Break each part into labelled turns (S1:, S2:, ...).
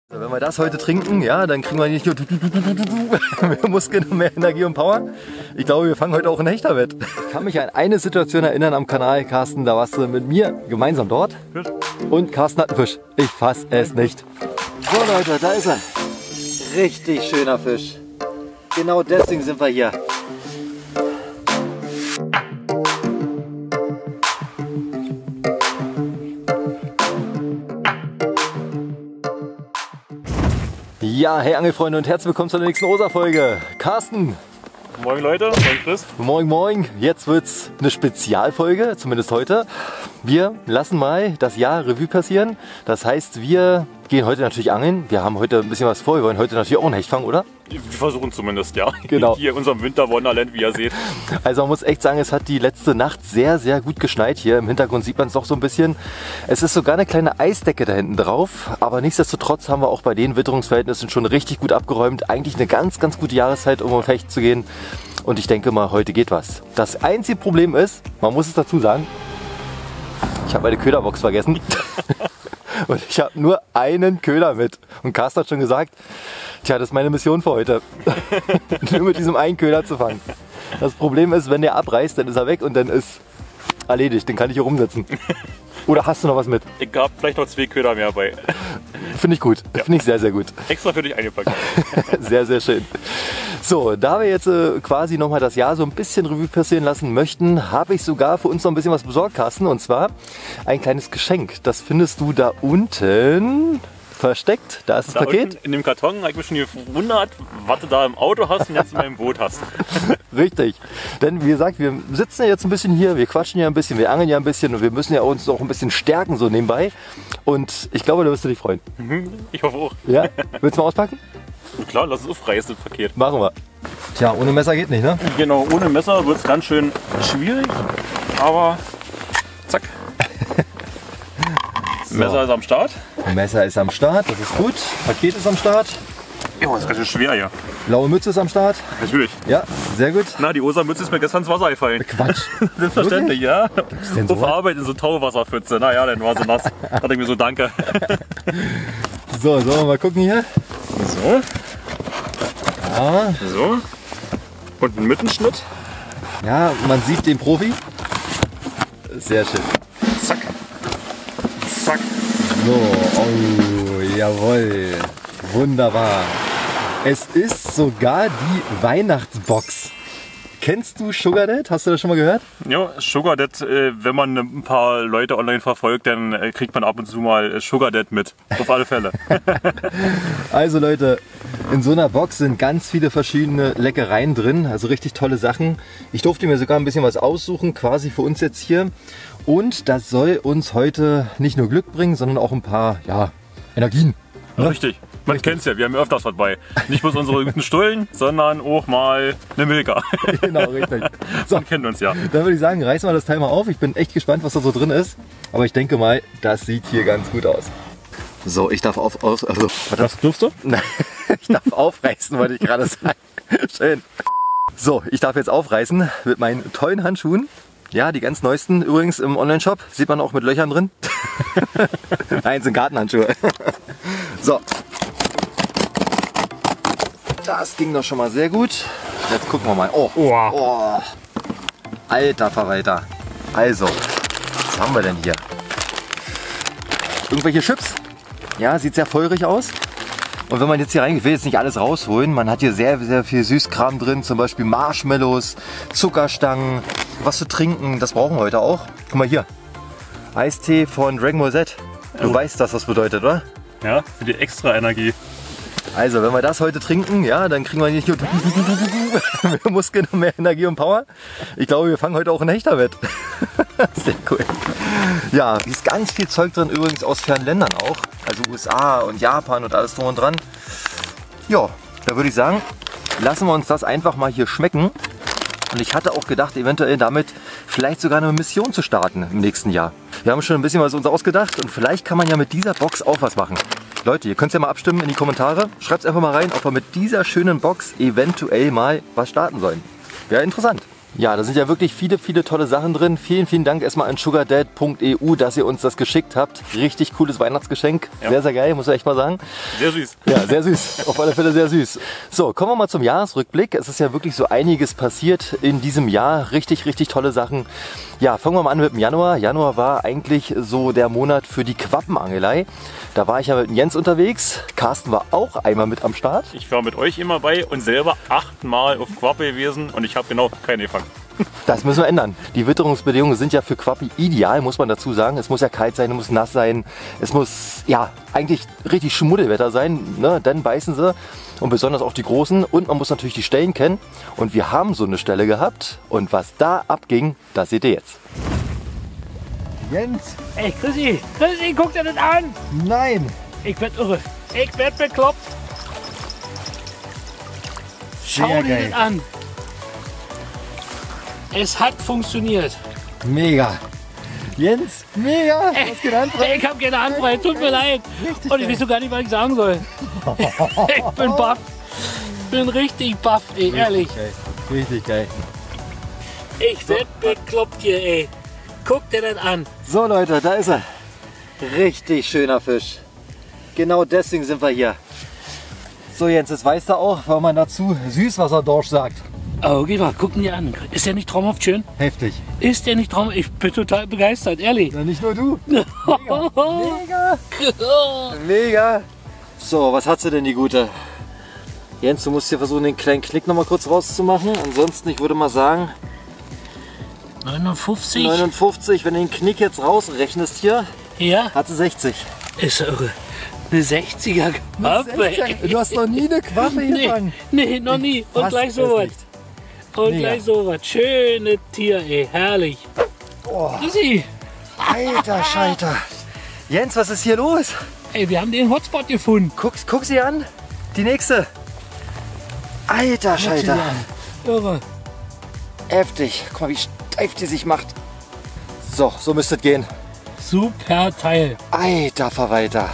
S1: Wenn wir das heute trinken, ja, dann kriegen wir nicht nur mehr Muskeln und mehr Energie und Power. Ich glaube, wir fangen heute auch ein Hechterwett. Ich kann mich an eine Situation erinnern am Kanal, Carsten, da warst du mit mir gemeinsam dort.
S2: Fisch.
S1: Und Carsten hat einen Fisch. Ich fass es nicht. So Leute, da ist er. Richtig schöner Fisch. Genau deswegen sind wir hier. Ja, hey Angelfreunde und herzlich willkommen zur nächsten OSA-Folge. Carsten.
S2: Moin Leute, moin Chris.
S1: Moin moin, jetzt wird's eine Spezialfolge, zumindest heute. Wir lassen mal das Jahr Revue passieren. Das heißt, wir gehen heute natürlich angeln. Wir haben heute ein bisschen was vor. Wir wollen heute natürlich auch einen Hecht fangen, oder?
S2: Wir versuchen zumindest, ja.
S1: Genau.
S2: Hier in unserem Winter-Wonderland, wie ihr seht.
S1: Also man muss echt sagen, es hat die letzte Nacht sehr, sehr gut geschneit hier. Im Hintergrund sieht man es doch so ein bisschen. Es ist sogar eine kleine Eisdecke da hinten drauf. Aber nichtsdestotrotz haben wir auch bei den Witterungsverhältnissen schon richtig gut abgeräumt. Eigentlich eine ganz, ganz gute Jahreszeit, um auf Hecht zu gehen. Und ich denke mal, heute geht was. Das einzige Problem ist, man muss es dazu sagen, ich habe meine Köderbox vergessen. Und ich habe nur einen Köder mit. Und Carsten hat schon gesagt, tja, das ist meine Mission für heute. Nur mit diesem einen Köder zu fangen. Das Problem ist, wenn der abreißt, dann ist er weg und dann ist erledigt. Den kann ich hier rumsetzen. Oder hast du noch was mit?
S2: Ich habe vielleicht noch 2 Köder mehr bei.
S1: Finde ich gut. Ja. Finde ich sehr, sehr gut.
S2: Extra für dich eingepackt.
S1: Sehr, sehr schön. So, da wir jetzt quasi nochmal das Jahr so ein bisschen Revue passieren lassen möchten, habe ich sogar für uns noch ein bisschen was besorgt, Carsten. Und zwar ein kleines Geschenk. Das findest du da unten versteckt. Da ist das Paket.
S2: In dem Karton habe ich mich schon gewundert, was du da im Auto hast und jetzt in meinem Boot hast.
S1: Richtig. Denn wie gesagt, wir sitzen ja jetzt ein bisschen hier, wir quatschen ja ein bisschen, wir angeln ja ein bisschen und wir müssen ja uns auch ein bisschen stärken so nebenbei. Und ich glaube, da wirst du dich freuen.
S2: Ich hoffe auch.
S1: Ja? Willst du mal auspacken?
S2: Klar, lass es aufreißen, das Paket.
S1: Machen wir. Tja, ohne Messer geht nicht, ne?
S2: Genau, ohne Messer wird es ganz schön schwierig. Aber zack.
S1: So.
S2: Messer ist am Start.
S1: Messer ist am Start, das ist gut. Paket ist am Start.
S2: Ja, das ist ganz schön schwer hier.
S1: Blaue Mütze ist am Start.
S2: Natürlich.
S1: Ja, sehr gut.
S2: Na, die Ostermütze ist mir gestern ins Wasser gefallen.
S1: Quatsch.
S2: Selbstverständlich, ja.
S1: denn so
S2: Auf Arbeit in so Tauwasserpfütze. Naja, dann war sie nass. Da dachte ich mir so, danke.
S1: So, sollen wir mal gucken hier?
S2: So,
S1: Ja,
S2: so. Und ein Mittenschnitt.
S1: ja, man sieht den Profi. Sehr schön.
S2: Zack. Zack.
S1: So, oh, jawohl. Wunderbar. Es ist sogar die Weihnachtsbox. Kennst du Sugar Dad? Hast du das schon mal gehört?
S2: Ja, Sugar Dad, wenn man ein paar Leute online verfolgt, dann kriegt man ab und zu mal Sugar Dad mit. Auf alle Fälle.
S1: Also Leute, in so einer Box sind ganz viele verschiedene Leckereien drin, also richtig tolle Sachen. Ich durfte mir sogar ein bisschen was aussuchen, quasi für uns jetzt hier. Und das soll uns heute nicht nur Glück bringen, sondern auch ein paar, ja, Energien. Ne?
S2: Richtig. Man kennt es ja, wir haben ja öfters was bei. Nicht bloß unsere guten Stullen, sondern auch mal eine Milka.
S1: Genau, richtig. So,
S2: Man kennt uns ja.
S1: dann würde ich sagen, reißen wir das Teil mal auf. Ich bin echt gespannt, was da so drin ist. Aber ich denke mal, das sieht hier ganz gut aus. So, ich darf
S2: Was durfst du?
S1: Nein, ich darf aufreißen, wollte ich gerade sagen. Schön. So, ich darf jetzt aufreißen mit meinen tollen Handschuhen. Ja, die ganz neuesten übrigens im Online-Shop. Sieht man auch mit Löchern drin. Nein, sind Gartenhandschuhe. So. Das ging doch schon mal sehr gut. Jetzt gucken wir mal. Oh, oh. Alter Verwalter. Also, was haben wir denn hier? Irgendwelche Chips? Ja, sieht sehr feurig aus. Und wenn man jetzt hier reingeht, ich will jetzt nicht alles rausholen. Man hat hier sehr, sehr viel Süßkram drin. Zum Beispiel Marshmallows, Zuckerstangen, was zu trinken. Das brauchen wir heute auch. Guck mal hier. Eistee von Dragon Ball Z. Du weißt, was das bedeutet, oder?
S2: Ja, für die extra Energie.
S1: Also, wenn wir das heute trinken, ja, dann kriegen wir nicht nur mehr Muskeln und mehr Energie und Power. Ich glaube, wir fangen heute auch ein Hechterwett. Sehr cool. Ja, hier ist ganz viel Zeug drin, übrigens aus fernen Ländern auch. Also USA und Japan und alles drum und dran. Ja, da würde ich sagen, lassen wir uns das einfach mal hier schmecken. Und ich hatte auch gedacht, eventuell damit vielleicht sogar eine Mission zu starten im nächsten Jahr. Wir haben schon ein bisschen was uns ausgedacht und vielleicht kann man ja mit dieser Box auch was machen. Leute, ihr könnt ja mal abstimmen in die Kommentare. Schreibt einfach mal rein, ob wir mit dieser schönen Box eventuell mal was starten sollen. Wäre interessant. Ja, da sind ja wirklich viele, viele tolle Sachen drin. Vielen, vielen Dank erstmal an sugardad.eu, dass ihr uns das geschickt habt. Richtig cooles Weihnachtsgeschenk. Ja. Sehr, sehr geil, muss ich echt mal sagen.
S2: Sehr süß.
S1: Ja, sehr süß. Auf alle Fälle sehr süß. So, kommen wir mal zum Jahresrückblick. Es ist ja wirklich so einiges passiert in diesem Jahr. Richtig, richtig tolle Sachen. Ja, fangen wir mal an mit dem Januar. Januar war eigentlich so der Monat für die Quappenangelei. Da war ich ja mit dem Jens unterwegs. Carsten war auch einmal mit am Start.
S2: Ich war mit euch immer bei und selber 8-mal auf Quappe gewesen und ich habe genau keine gefangen.
S1: Das müssen wir ändern. Die Witterungsbedingungen sind ja für Quappen ideal, muss man dazu sagen. Es muss ja kalt sein, es muss nass sein. Es muss ja eigentlich richtig Schmuddelwetter sein, ne? Dann beißen sie. Und besonders auch die Großen. Und man muss natürlich die Stellen kennen. Und wir haben so eine Stelle gehabt. Und was da abging, das seht ihr jetzt.
S3: Jens!
S4: Ey, Chrissy, guck dir das an!
S3: Nein!
S4: Ich werd irre. Ich werd bekloppt. Schau
S3: Sehr
S4: dir
S3: geil.
S4: das an. Es hat funktioniert.
S3: Mega! Jens, mega! Was geht an?
S4: Ich hab keine Handbreit, tut mir leid. Und ich weiß so gar nicht, was ich sagen soll. Ich bin baff. Bin richtig baff, ey, ehrlich.
S3: Richtig geil.
S4: Ich werd bekloppt hier, ey. Guck dir das an.
S3: So Leute, da ist er. Richtig schöner Fisch. Genau deswegen sind wir hier. So Jens, jetzt weißt du auch, warum man dazu Süßwasserdorsch sagt.
S4: Oh, geh mal, guck ihn dir an. Ist der nicht traumhaft schön?
S3: Heftig.
S4: Ist der nicht traumhaft? Ich bin total begeistert, ehrlich.
S3: Ja, nicht nur du. Mega. Mega. So, was hat sie denn die Gute? Jens, du musst hier versuchen, den kleinen Knick noch mal kurz rauszumachen. Ansonsten, ich würde mal sagen,
S4: 59?
S3: 59, wenn du den Knick jetzt rausrechnest hier,
S4: Ja,
S3: hat sie 60.
S4: ist irre. Eine 60er Quappe.
S3: Du hast noch nie eine Quappe gefangen.
S4: Nee, noch nie. Und
S3: Fast
S4: gleich
S3: es
S4: sowas.
S3: nicht.
S4: Und
S3: Mega.
S4: gleich sowas. Schönes Tier, ey. Herrlich.
S3: Oh,
S4: Easy.
S3: alter Scheiter. Jens, was ist hier los?
S4: Ey, wir haben den Hotspot gefunden.
S3: Guck sie an. Die nächste. Alter
S4: Guck sie
S3: Scheiter.
S4: dir an. Irre.
S3: Heftig. Guck mal, wie steif die sich macht. So müsste es gehen.
S4: Super Teil.
S3: Alter Verwalter.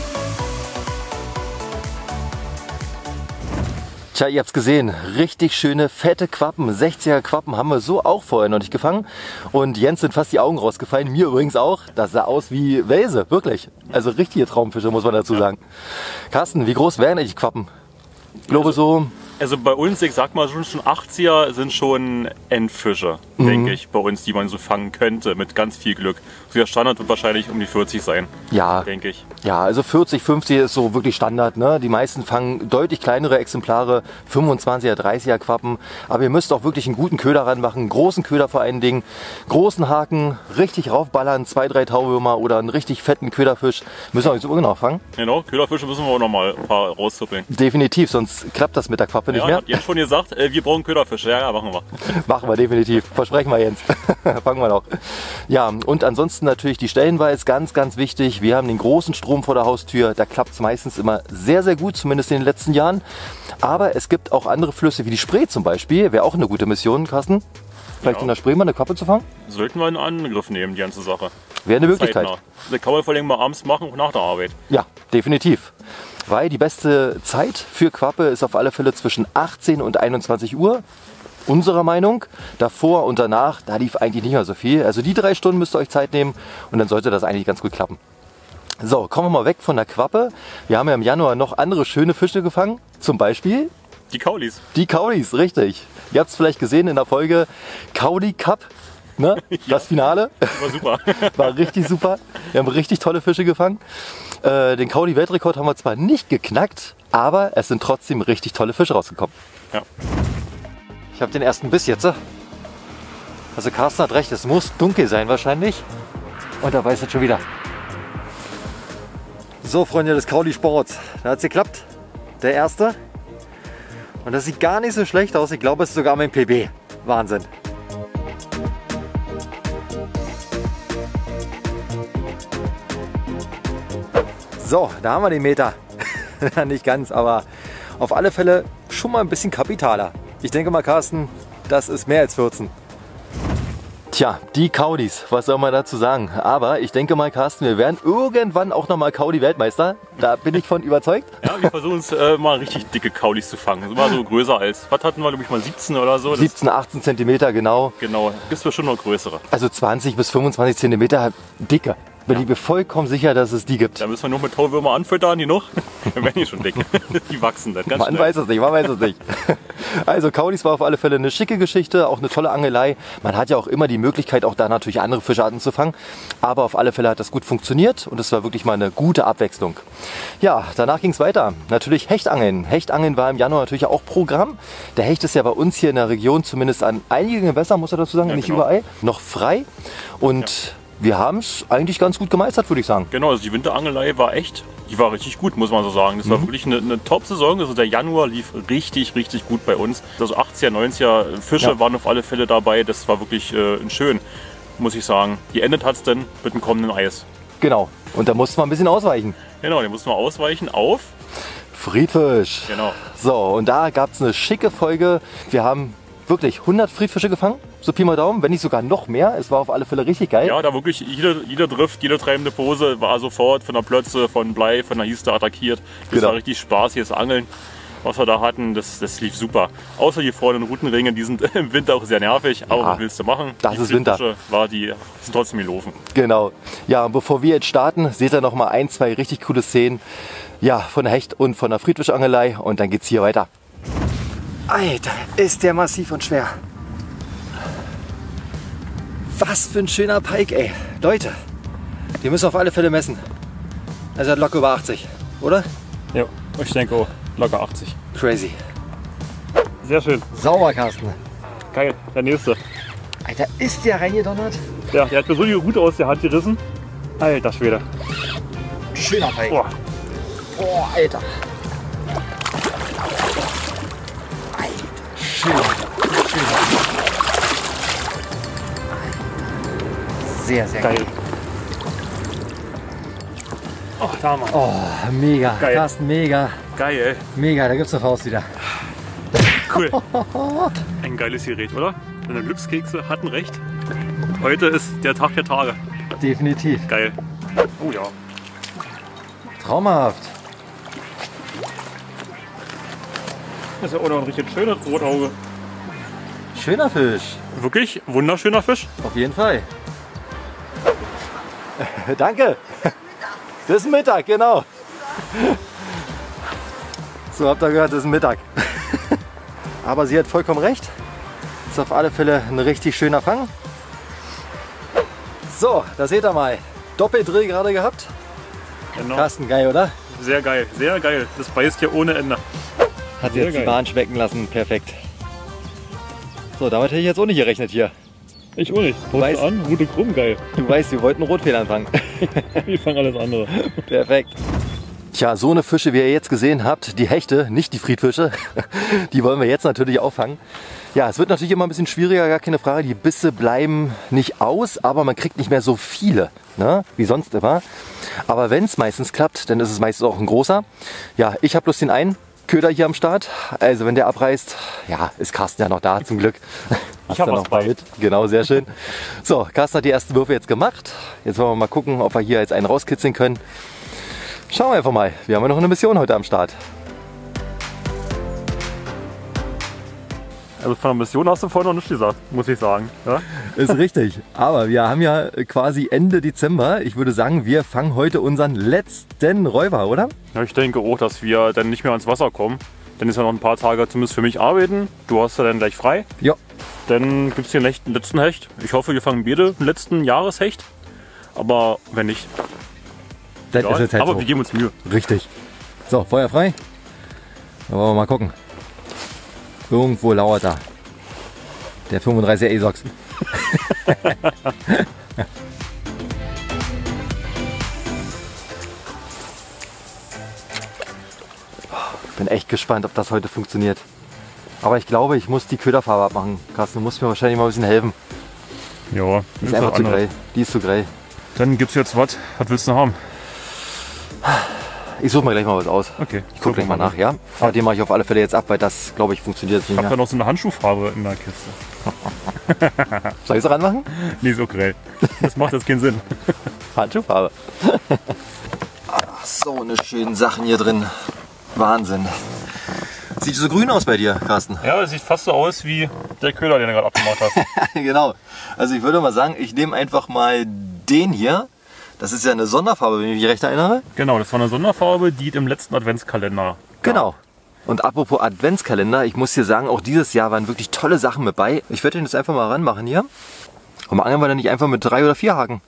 S1: Tja, ihr habt's gesehen. Richtig schöne, fette Quappen. 60er Quappen haben wir so auch vorher noch nicht gefangen. Und Jens sind fast die Augen rausgefallen. Mir übrigens auch. Das sah aus wie Welse, wirklich. Also richtige Traumfische, muss man dazu sagen. Carsten, wie groß wären eigentlich die Quappen? Ich glaube so...
S2: Also bei uns, ich sag mal schon 80er sind schon Endfische, denke ich, bei uns, die man so fangen könnte, mit ganz viel Glück. So der Standard wird wahrscheinlich um die 40 sein,
S1: Ja,
S2: denke ich.
S1: ja, also 40, 50 ist so wirklich Standard. Ne? Die meisten fangen deutlich kleinere Exemplare, 25er, 30er Quappen. Aber ihr müsst auch wirklich einen guten Köder ranmachen, einen großen Köder vor allen Dingen, großen Haken, richtig raufballern, 2, 3 Tauwürmer oder einen richtig fetten Köderfisch. Müssen wir euch so genau fangen.
S2: Genau, Köderfische müssen wir auch noch mal ein paar rauszuppeln.
S1: Definitiv, sonst klappt das mit der Quappe nicht
S2: Ja,
S1: mehr.
S2: habt ihr schon gesagt, wir brauchen Köderfische. Ja, machen wir.
S1: Machen wir definitiv. Versprechen wir, Jens. Fangen wir noch. Ja, und ansonsten natürlich die Stellenweise, ganz, ganz wichtig. Wir haben den großen Strom vor der Haustür. Da klappt es meistens immer sehr, sehr gut, zumindest in den letzten Jahren. Aber es gibt auch andere Flüsse, wie die Spree zum Beispiel. Wäre auch eine gute Mission, Carsten. Vielleicht
S2: Ja.
S1: in der Spree mal eine Quappe zu fangen?
S2: Sollten wir in Angriff nehmen, die ganze Sache.
S1: Wäre eine Möglichkeit.
S2: Zeitnah. Das kann man vor allem mal abends machen, auch nach der Arbeit.
S1: Ja, definitiv. Weil die beste Zeit für Quappe ist auf alle Fälle zwischen 18 und 21 Uhr. Unserer Meinung. Davor und danach, da lief eigentlich nicht mehr so viel. Also die 3 Stunden müsst ihr euch Zeit nehmen und dann sollte das eigentlich ganz gut klappen. So, kommen wir mal weg von der Quappe. Wir haben ja im Januar noch andere schöne Fische gefangen. Zum Beispiel
S2: Die Kaulis.
S1: die Kaulis, richtig. Ihr habt es vielleicht gesehen in der Folge Kauli Cup. Ne? Das Finale.
S2: War super.
S1: War richtig super. Wir haben richtig tolle Fische gefangen. Den Kauli-Weltrekord haben wir zwar nicht geknackt, aber es sind trotzdem richtig tolle Fische rausgekommen.
S2: Ja.
S1: Ich habe den ersten Biss jetzt. Also Carsten hat recht, es muss dunkel sein wahrscheinlich. Und da weiß es schon wieder. So, Freunde des Kauli-Sports, da hat es geklappt. Der erste. Und das sieht gar nicht so schlecht aus. Ich glaube, es ist sogar mein PB. Wahnsinn. So, da haben wir den Meter. Nicht ganz, aber auf alle Fälle schon mal ein bisschen kapitaler. Ich denke mal, Carsten, das ist mehr als 14. Tja, die Kaudis, was soll man dazu sagen? Aber ich denke mal, Carsten, wir werden irgendwann auch nochmal Kaudi-Weltmeister. Da bin ich von überzeugt.
S2: Ja, wir versuchen uns mal richtig dicke Kaudis zu fangen. Immer so größer als, was hatten wir, glaube ich, mal 17 oder so?
S1: 17, 18 Zentimeter, genau.
S2: Genau, gibt es schon noch größere.
S1: Also 20 bis 25 Zentimeter dicke. Bin ich mir vollkommen sicher, dass es die gibt.
S2: Da müssen wir nur mit Tauwürmer anfüttern, die noch. Dann werden die schon dick. Die wachsen dann ganz
S1: Man
S2: schnell.
S1: weiß es nicht, man weiß es nicht. Also Kaudis war auf alle Fälle eine schicke Geschichte, auch eine tolle Angelei. Man hat ja auch immer die Möglichkeit, auch da natürlich andere Fischarten zu fangen. Aber auf alle Fälle hat das gut funktioniert und es war wirklich mal eine gute Abwechslung. Ja, danach ging es weiter. Natürlich Hechtangeln. Hechtangeln war im Januar natürlich auch Programm. Der Hecht ist ja bei uns hier in der Region, zumindest an einigen Gewässern, muss er dazu sagen,
S2: Ja,
S1: nicht
S2: genau.
S1: überall, noch frei. Und wir haben es eigentlich ganz gut gemeistert, würde ich sagen.
S2: Genau, also die Winterangelei war echt, die war richtig gut, muss man so sagen. Das war wirklich eine Top-Saison. Also der Januar lief richtig, richtig gut bei uns. Also 80er, 90er Fische waren auf alle Fälle dabei. Das war wirklich schön, muss ich sagen. Geendet hat es dann mit dem kommenden Eis.
S1: Genau. Und da mussten wir ein bisschen ausweichen.
S2: Genau, den mussten wir ausweichen auf.
S1: Friedfisch.
S2: Genau.
S1: So, und da gab es eine schicke Folge. Wir haben wirklich 100 Friedfische gefangen, so Pi mal Daumen, wenn nicht sogar noch mehr. Es war auf alle Fälle richtig geil.
S2: Ja, da wirklich jeder Drift, jede treibende Pose war sofort von der Plötze, von Blei, von der Hieste attackiert. Das
S1: Genau.
S2: war richtig spaßiges Angeln, was wir da hatten. Das lief super. Außer die vorne Routenringe, die sind im Winter auch sehr nervig. Aber was willst du machen?
S1: das
S2: Die
S1: ist Winter.
S2: Friedfische sind trotzdem gelaufen.
S1: Genau. Ja, und bevor wir jetzt starten, seht ihr noch mal ein, zwei richtig coole Szenen. Ja, von der Hecht- und von der Friedfischangelei. Und dann geht's hier weiter. Alter, ist der massiv und schwer. Was für ein schöner Pike, ey. Leute, den müssen wir auf alle Fälle messen. Also er hat locker über 80, oder?
S2: Ja, ich denke auch locker 80.
S1: Crazy.
S2: Sehr schön.
S1: Sauber, Carsten.
S2: Geil, der nächste.
S1: Alter, ist der reingedonnert?
S2: Ja, der hat mir so die Rute aus der Hand gerissen. Alter Schwede.
S1: Schöner Pike.
S2: Boah.
S1: Boah, Alter. Schön. Sehr, sehr
S2: Geil. Ach, da haben wir.
S1: Oh, mega.
S2: Geil.
S1: Carsten, mega.
S2: Geil.
S1: Mega, da gibt's eine Faust wieder.
S2: Cool. Ein geiles Gerät, oder? Deine Glückskekse hatten recht. Heute ist der Tag der Tage.
S1: Definitiv.
S2: Geil. Oh ja.
S1: Traumhaft.
S2: Das ist ja auch noch ein richtig schönes Rotauge.
S1: Schöner Fisch.
S2: Wirklich wunderschöner Fisch.
S1: Auf jeden Fall. Danke. Das ist Mittag, genau. So, habt ihr gehört, das ist Mittag. Aber sie hat vollkommen recht. Ist auf alle Fälle ein richtig schöner Fang. So, da seht ihr mal. Doppeldrill gerade gehabt.
S2: Genau.
S1: Carsten, geil, oder?
S2: Sehr geil, sehr geil. Das beißt hier ohne Ende.
S1: Hat sie
S2: Sehr
S1: jetzt die
S2: geil.
S1: Bahn schmecken lassen. Perfekt. So, damit hätte ich jetzt auch nicht gerechnet hier.
S2: Ich auch nicht. Rot
S1: weißt-
S2: an, Rute krumm, geil.
S1: Du weißt, wir wollten Rotfedern fangen.
S2: Ich fange alles andere.
S1: Perfekt. Tja, so eine Fische, wie ihr jetzt gesehen habt, die Hechte, nicht die Friedfische, die wollen wir jetzt natürlich auch fangen. Ja, es wird natürlich immer ein bisschen schwieriger, gar keine Frage. Die Bisse bleiben nicht aus, aber man kriegt nicht mehr so viele, ne, wie sonst immer. Aber wenn es meistens klappt, dann ist es meistens auch ein großer. Ja, ich habe bloß den einen Köder hier am Start. Also wenn der abreißt, ja, ist Carsten ja noch da, zum Glück.
S2: Ich hab
S1: Hast du
S2: was
S1: noch mal
S2: bei.
S1: mit. Genau, sehr schön. So, Carsten hat die ersten Würfe jetzt gemacht. Jetzt wollen wir mal gucken, ob wir hier jetzt einen rauskitzeln können. Schauen wir einfach mal. Wir haben ja noch eine Mission heute am Start.
S2: Also von der Mission hast du vorhin noch nichts gesagt, muss ich sagen. Ja?
S1: Ist richtig. Aber wir haben ja quasi Ende Dezember. Ich würde sagen, wir fangen heute unseren letzten Räuber, oder?
S2: Ja, ich denke auch, dass wir dann nicht mehr ans Wasser kommen. Dann ist ja noch ein paar Tage zumindest für mich arbeiten. Du hast ja dann gleich frei.
S1: Ja.
S2: Dann gibt es den letzten Hecht. Ich hoffe, wir fangen beide den letzten Jahreshecht. Aber wenn nicht,
S1: Das
S2: egal.
S1: ist jetzt halt
S2: aber
S1: so.
S2: wir geben uns Mühe.
S1: Richtig. So, Feuer frei. Dann wollen wir mal gucken. Irgendwo lauert da. Der 35er E-Sox. Bin echt gespannt, ob das heute funktioniert. Aber ich glaube, ich muss die Köderfarbe abmachen. Carsten, du musst mir wahrscheinlich mal ein bisschen helfen.
S2: Ja,
S1: Die ist einfach zu grell. Die ist zu grell.
S2: Dann gibt's jetzt was. Was willst du noch haben?
S1: Ich suche mir gleich mal was aus.
S2: Okay.
S1: Ich gucke gleich mal nach, ja? Aber den mache ich auf alle Fälle jetzt ab, weil das, glaube ich, funktioniert nicht
S2: Ich habe
S1: mehr.
S2: da noch so eine Handschuhfarbe in der Kiste.
S1: Soll ich es ranmachen?
S2: Nee, so grell. Das macht jetzt keinen Sinn.
S1: Handschuhfarbe. Ach, so eine schönen Sachen hier drin. Wahnsinn. Sieht so grün aus bei dir, Carsten?
S2: Ja, das sieht fast so aus wie der Köder, den du gerade abgemacht hast.
S1: Genau. Also ich würde mal sagen, ich nehme einfach mal den hier. Das ist ja eine Sonderfarbe, wenn ich mich recht erinnere.
S2: Genau, das war eine Sonderfarbe, die im letzten Adventskalender gab.
S1: Genau. Und apropos Adventskalender, ich muss hier sagen, auch dieses Jahr waren wirklich tolle Sachen mit bei. Ich werde den jetzt einfach mal ranmachen hier. Und angeln wir dann nicht einfach mit 3 oder 4 Haken?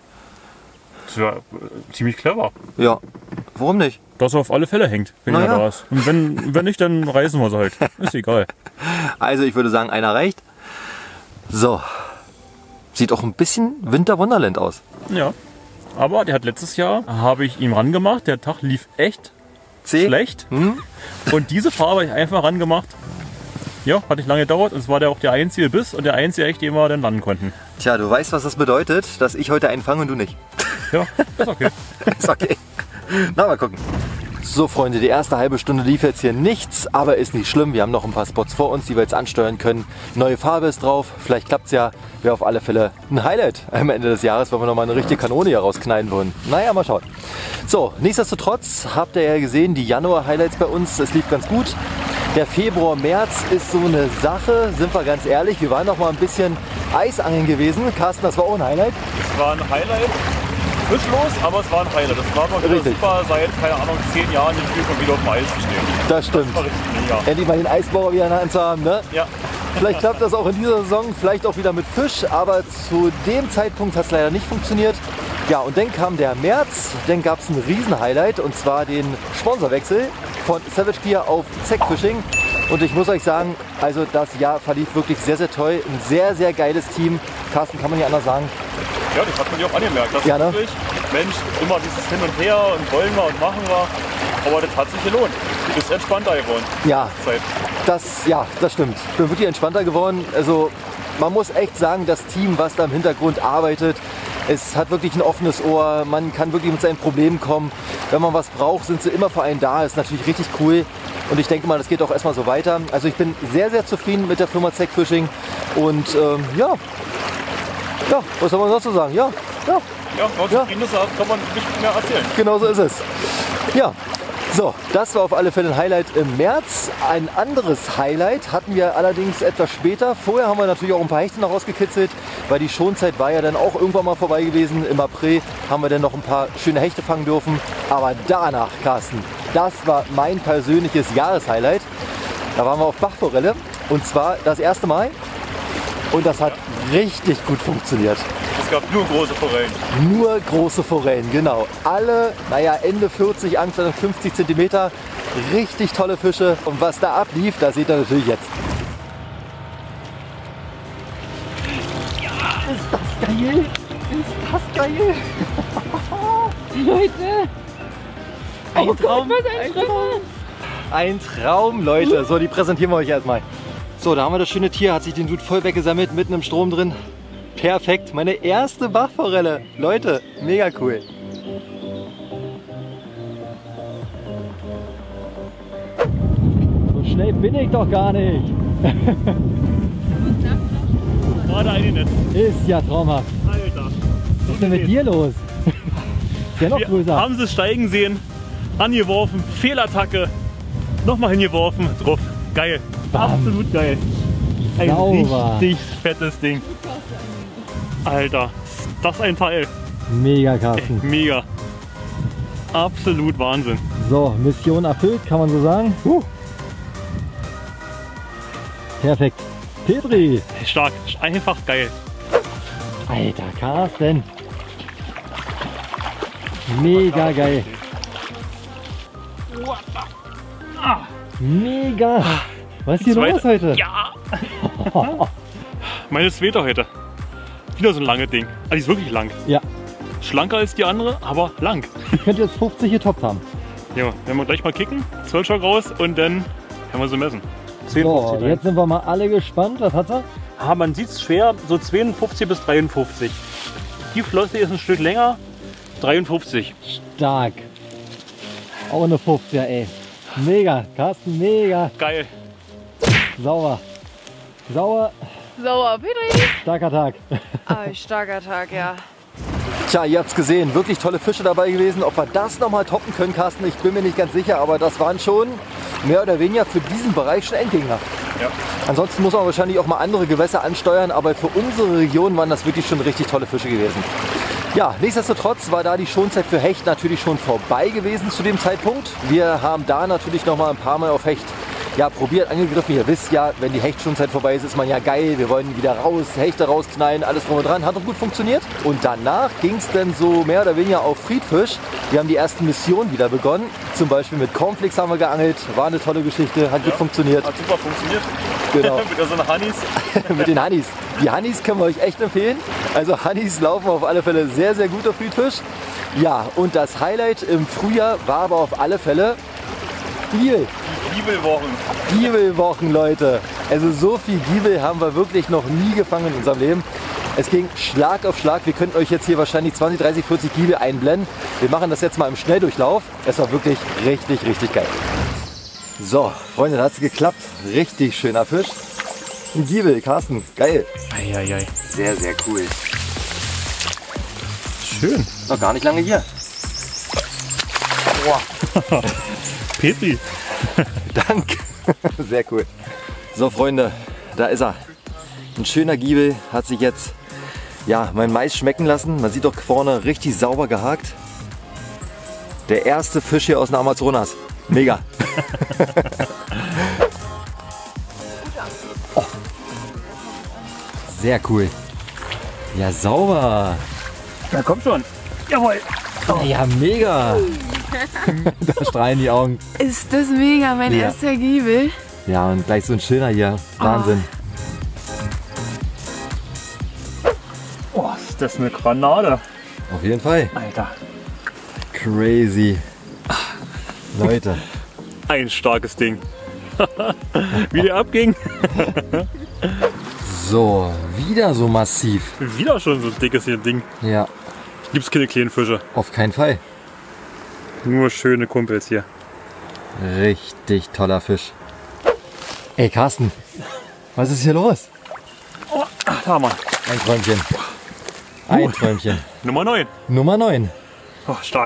S2: Das wäre ziemlich clever.
S1: Ja. Warum nicht?
S2: Dass er auf alle Fälle hängt, wenn er da ist. Und wenn nicht, dann reißen wir es halt. Ist egal.
S1: Also ich würde sagen, einer reicht. So. Sieht auch ein bisschen Winter-Wonderland aus.
S2: Ja. Aber der hat letztes Jahr, habe ich ihm rangemacht, der Tag lief echt schlecht. Und diese Farbe habe ich einfach rangemacht. Ja, hat nicht lange gedauert und es war auch der einzige Biss und der einzige echt, den wir dann landen konnten.
S1: Tja, du weißt, was das bedeutet, dass ich heute einen fange und du nicht.
S2: Ja, ist okay.
S1: Ist okay. Na, mal gucken. So Freunde, die erste halbe Stunde lief jetzt hier nichts, aber ist nicht schlimm. Wir haben noch ein paar Spots vor uns, die wir jetzt ansteuern können. Neue Farbe ist drauf, vielleicht klappt es ja. Wäre auf alle Fälle ein Highlight am Ende des Jahres, weil wir nochmal eine richtige Kanone hier rausknallen wollen. Naja, mal schauen. So, nichtsdestotrotz habt ihr ja gesehen, die Januar-Highlights bei uns, es lief ganz gut. Der Februar, März ist so eine Sache, sind wir ganz ehrlich. Wir waren noch mal ein bisschen Eisangeln gewesen. Carsten, das war auch ein Highlight.
S2: Es war ein Highlight. Frischlos, aber es war ein Highlight. Das war mal wieder super, seit, keine Ahnung, 10 Jahren nicht viel von wieder auf dem Eis zu stehen.
S1: Das stimmt.
S2: Das war richtig mega.
S1: Endlich mal den Eisbauer wieder in der Hand zu haben, ne?
S2: Ja.
S1: Vielleicht klappt das auch in dieser Saison, vielleicht auch wieder mit Fisch, aber zu dem Zeitpunkt hat es leider nicht funktioniert. Ja, und dann kam der März, dann gab es ein Riesen-Highlight und zwar den Sponsorwechsel von Savage Gear auf Zack Fishing. Und ich muss euch sagen, also das Jahr verlief wirklich sehr, sehr toll. Ein sehr, sehr geiles Team. Carsten, kann man nicht anders sagen.
S2: Ja, das hat man dir auch angemerkt. Das
S1: ja, ne?
S2: Wirklich, Mensch, immer dieses Hin und Her und wollen wir und machen wir. Aber das hat sich gelohnt. Du bist entspannter geworden.
S1: Ja, das stimmt. Ich bin wirklich entspannter geworden. Also man muss echt sagen, das Team, was da im Hintergrund arbeitet, es hat wirklich ein offenes Ohr. Man kann wirklich mit seinen Problemen kommen. Wenn man was braucht, sind sie immer für einen da. Ist natürlich richtig cool. Und ich denke mal, das geht auch erstmal so weiter. Also ich bin sehr, sehr zufrieden mit der Firma Zack Fishing. Und ja, was soll man dazu sagen? Ja,
S2: zufrieden ist, kann man nicht mehr erzählen.
S1: Genau so ist es. Ja, so, das war auf alle Fälle ein Highlight im März. Ein anderes Highlight hatten wir allerdings etwas später. Vorher haben wir natürlich auch ein paar Hechte noch rausgekitzelt, weil die Schonzeit war ja dann auch irgendwann mal vorbei gewesen. Im April haben wir dann noch ein paar schöne Hechte fangen dürfen. Aber danach, Carsten, das war mein persönliches Jahreshighlight. Da waren wir auf Bachforelle und zwar das erste Mal. Und das hat richtig gut funktioniert.
S2: Es gab nur große Forellen.
S1: Nur große Forellen, genau. Alle, Ende 40, Anfang 50 cm. Richtig tolle Fische. Und was da ablief, das seht ihr natürlich jetzt. Ja, ist das geil? Ist das geil?
S4: Leute! Ein Traum!
S1: Ein Traum, Leute. So, die präsentieren wir euch erstmal. So, da haben wir das schöne Tier, hat sich den Sud voll weggesammelt, mitten im Strom drin. Perfekt, meine erste Bachforelle. Leute, mega cool. So schnell bin ich doch gar nicht.
S2: Gerade eine Netz.
S1: Ist ja traumhaft.
S2: Alter.
S1: Was ist denn mit dir los? Ist ja noch größer.
S2: Haben sie steigen sehen, angeworfen, Fehlattacke, nochmal hingeworfen, drauf. Geil.
S1: Bam.
S2: Absolut geil. Ein
S1: Sauber.
S2: richtig fettes Ding. Alter, das ist ein Teil.
S1: Mega, Carsten.
S2: Mega. Absolut Wahnsinn.
S1: So, Mission erfüllt, kann man so sagen. Perfekt. Petri.
S2: Stark, einfach geil.
S1: Alter, Carsten. Mega geil. Mega. Was ist hier los heute?
S2: Ja. Meine zweite heute. Wieder so ein langes Ding. Also die ist wirklich lang.
S1: Ja.
S2: Schlanker als die andere, aber lang.
S1: Ich könnte jetzt 50 getoppt haben.
S2: Ja, werden wir gleich mal kicken. 12 Schock raus und dann können wir so messen.
S1: So, jetzt sind wir mal alle gespannt. Was hat er?
S2: Ah, man sieht es schwer, so 52 bis 53. Die Flosse ist ein Stück länger, 53.
S1: Stark. Auch eine 50er, ey. Mega, Carsten, mega.
S2: Geil.
S1: Sauber. Sauber.
S5: Sauer, Petri.
S3: Starker Tag.
S5: Starker Tag, ja.
S1: Tja, ihr habt es gesehen, wirklich tolle Fische dabei gewesen. Ob wir das nochmal toppen können, Carsten, ich bin mir nicht ganz sicher, aber das waren schon mehr oder weniger für diesen Bereich schon Endgegner.
S2: Ja.
S1: Ansonsten muss man wahrscheinlich auch mal andere Gewässer ansteuern, aber für unsere Region waren das wirklich schon richtig tolle Fische gewesen. Ja, nichtsdestotrotz war da die Schonzeit für Hecht natürlich schon vorbei gewesen zu dem Zeitpunkt. Wir haben da natürlich noch mal ein paar Mal auf Hecht probiert, angegriffen. Ihr wisst ja, wenn die Hechtschonzeit vorbei ist, ist man ja geil. Wir wollen wieder raus, Hechte rausknallen, alles drum und dran. Hat doch gut funktioniert. Und danach ging es dann so mehr oder weniger auf Friedfisch. Wir haben die ersten Missionen wieder begonnen. Zum Beispiel mit Cornflakes haben wir geangelt. War eine tolle Geschichte, hat gut funktioniert.
S2: Hat super funktioniert.
S1: Genau.
S2: Mit so einer Hannis.
S1: Mit den Hannis. Die Hannis können wir euch echt empfehlen. Also Hannis laufen auf alle Fälle sehr, sehr gut auf Friedfisch. Ja, und das Highlight im Frühjahr war aber auf alle Fälle Giebel.
S2: Giebelwochen.
S1: Giebelwochen, Leute. Also so viel Giebel haben wir wirklich noch nie gefangen in unserem Leben. Es ging Schlag auf Schlag. Wir könnten euch jetzt hier wahrscheinlich 20, 30, 40 Giebel einblenden. Wir machen das jetzt mal im Schnelldurchlauf. Es war wirklich richtig, richtig geil. So, Freunde, da hat es geklappt. Richtig schöner Fisch. Ein Giebel, Carsten. Geil.
S4: Eieiei.
S1: Sehr, sehr cool.
S4: Schön.
S1: Noch gar nicht lange hier.
S4: Petri.
S1: Danke. Sehr cool. So, Freunde, da ist er. Ein schöner Giebel, hat sich jetzt mein Mais schmecken lassen. Man sieht doch vorne richtig sauber gehakt. Der erste Fisch hier aus dem Amazonas. Mega. Oh. Sehr cool. Ja, sauber.
S4: Ja, komm schon. Jawohl.
S1: Ja, mega. Da strahlen die Augen.
S5: Ist das mega, mein erster Giebel.
S1: Ja, und gleich so ein schöner hier. Wahnsinn.
S4: Oh, ist das eine Granate.
S1: Auf jeden Fall.
S4: Alter.
S1: Crazy. Leute.
S4: Ein starkes Ding. Wie der abging.
S1: So, wieder so massiv.
S4: Wieder schon so ein dickes hier Ding.
S1: Ja,
S4: Gibt's keine kleinen Fische.
S1: auf keinen Fall.
S4: Nur schöne Kumpels hier.
S1: Richtig toller Fisch. Ey, Carsten, was ist hier los?
S4: Oh, ach, Hammer.
S1: Ein Träumchen. Ein Träumchen.
S4: Nummer 9.
S1: Nummer 9.
S4: Oh, stark.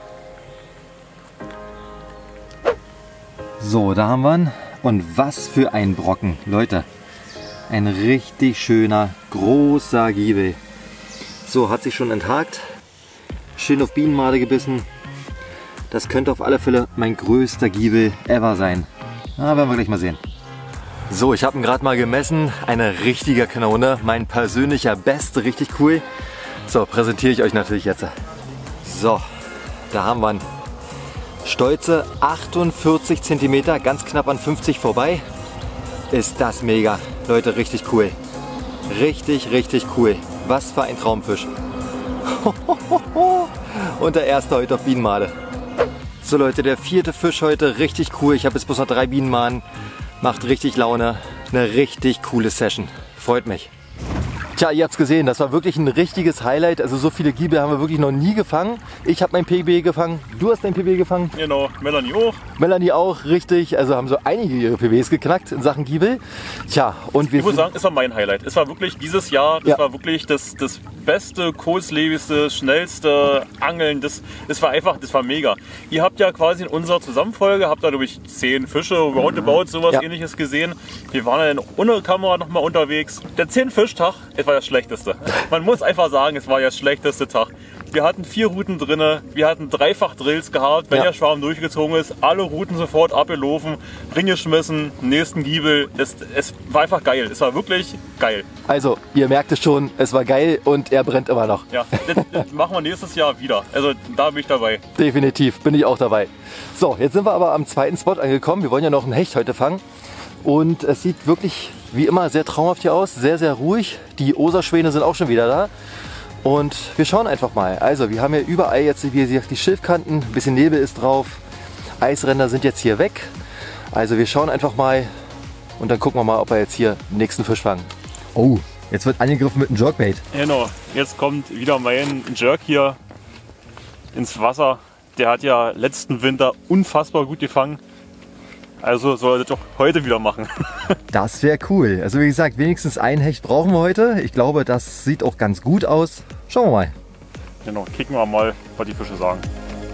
S1: So, da haben wir ihn. Und was für ein Brocken. Leute, ein richtig schöner, großer Giebel. So, hat sich schon enthakt. Schön auf Bienenmade gebissen. Das könnte auf alle Fälle mein größter Giebel ever sein. Na, werden wir gleich mal sehen. So, ich habe ihn gerade mal gemessen. Eine richtige Kanone. Mein persönlicher Beste. Richtig cool. So, präsentiere ich euch natürlich jetzt. So, da haben wir ihn. Stolze 48 cm, ganz knapp an 50 vorbei. Ist das mega. Leute, richtig cool. Richtig, richtig cool. Was für ein Traumfisch. Und der erste heute auf Bienenmade. So Leute, der vierte Fisch heute, richtig cool. Ich habe jetzt bloß noch 3 Bienenmaden. Macht richtig Laune. Eine richtig coole Session. Freut mich. Tja, ihr habt es gesehen, das war wirklich ein richtiges Highlight. Also so viele Giebel haben wir wirklich noch nie gefangen. Ich habe mein PB gefangen, du hast dein PB gefangen.
S2: Genau, Melanie auch.
S1: Melanie auch, richtig. Also haben so einige ihre PBs geknackt in Sachen Giebel. Tja, und wir
S2: Ich muss sagen, es war mein Highlight. Es war wirklich dieses Jahr, das war wirklich das beste, kurzlebigste, schnellste Angeln. Das war mega. Ihr habt ja quasi in unserer Zusammenfolge, habt da glaube ich 10 Fische, roundabout, sowas Ähnliches gesehen. Wir waren dann ohne Kamera nochmal unterwegs. Der 10-Fisch-Tag, es war das Schlechteste. Man muss einfach sagen, es war der schlechteste Tag. Wir hatten 4 Routen drin, wir hatten dreifach Drills gehabt, wenn der Schwarm durchgezogen ist, alle Routen sofort abgelaufen, Ring geschmissen, nächsten Giebel. Es war einfach geil, es war wirklich geil.
S1: Also, ihr merkt es schon, es war geil und er brennt immer noch.
S2: Ja, das machen wir nächstes Jahr wieder. Also da bin ich dabei.
S1: Definitiv, bin ich auch dabei. So, jetzt sind wir aber am zweiten Spot angekommen. Wir wollen ja noch einen Hecht heute fangen. Und es sieht wirklich wie immer sehr traumhaft hier aus, sehr, sehr ruhig. Die Oserschwäne sind auch schon wieder da. Und wir schauen einfach mal. Also wir haben hier überall jetzt, wie ihr seht, die Schilfkanten, ein bisschen Nebel ist drauf. Eisränder sind jetzt hier weg. Also wir schauen einfach mal und dann gucken wir mal, ob wir jetzt hier den nächsten Fisch fangen. Oh, jetzt wird angegriffen mit einem Jerkbait.
S2: Genau, jetzt kommt wieder mein Jerk hier ins Wasser. Der hat ja letzten Winter unfassbar gut gefangen. Also soll er das doch heute wieder machen.
S1: Das wäre cool. Also wie gesagt, wenigstens ein Hecht brauchen wir heute. Ich glaube, das sieht auch ganz gut aus. Schauen wir mal.
S2: Genau, kicken wir mal, was die Fische sagen.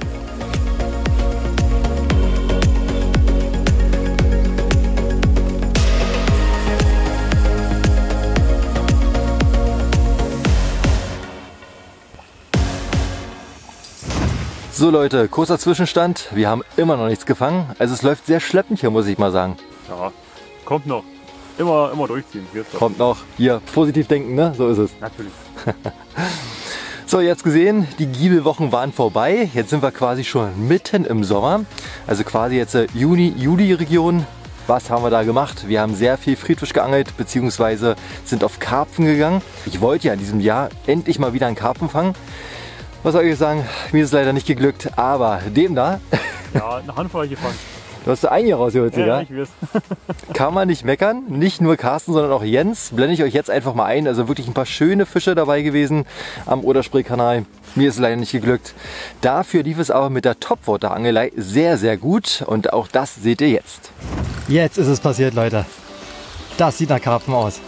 S1: So Leute, kurzer Zwischenstand. Wir haben immer noch nichts gefangen. Also es läuft sehr schleppend hier, muss ich mal sagen.
S2: Ja, kommt noch. Immer durchziehen.
S1: Kommt noch. Hier, positiv denken, ne? So ist es.
S2: Natürlich.
S1: So, jetzt gesehen, die Giebelwochen waren vorbei. Jetzt sind wir quasi schon mitten im Sommer. Also quasi jetzt Juni, Juli Region. Was haben wir da gemacht? Wir haben sehr viel Friedfisch geangelt, beziehungsweise sind auf Karpfen gegangen. Ich wollte ja in diesem Jahr endlich mal wieder einen Karpfen fangen. Was soll ich sagen? Mir ist es leider nicht geglückt, aber dem da.
S2: Ja, eine Handvoll gefangen.
S1: Du hast einen hier rausgeholt,
S2: Ja, ich weiß.
S1: Kann man nicht meckern. Nicht nur Carsten, sondern auch Jens. Blende ich euch jetzt einfach mal ein. Also wirklich ein paar schöne Fische dabei gewesen am Oderspree-Kanal. Mir ist es leider nicht geglückt. Dafür lief es aber mit der Topwater-Angelei sehr, sehr gut. Und auch das seht ihr jetzt. Jetzt ist es passiert, Leute. Das sieht nach Karpfen aus.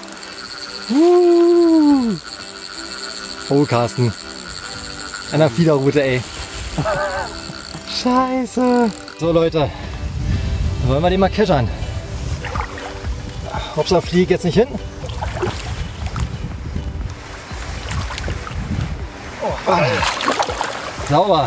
S1: Oh, Carsten. An der Fiederrute, ey. Scheiße. So, Leute. Wollen wir den mal keschern? Hauptsache fliegt jetzt nicht hin. Oh. Sauber.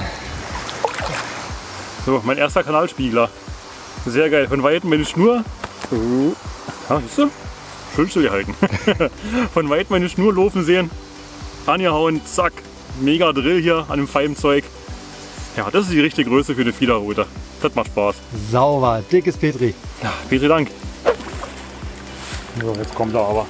S2: So, mein erster Kanalspiegler. Sehr geil. Von weitem meine Schnur. Ja, siehst du? Schön stillgehalten. Von weitem meine Schnur laufen sehen. Angehauen, zack. Mega Drill hier an dem feinen Zeug. Ja, das ist die richtige Größe für eine Fiederrute. Das macht Spaß.
S1: Sauber, dickes Petri.
S2: Ja, Petri Dank. So, jetzt kommt er aber.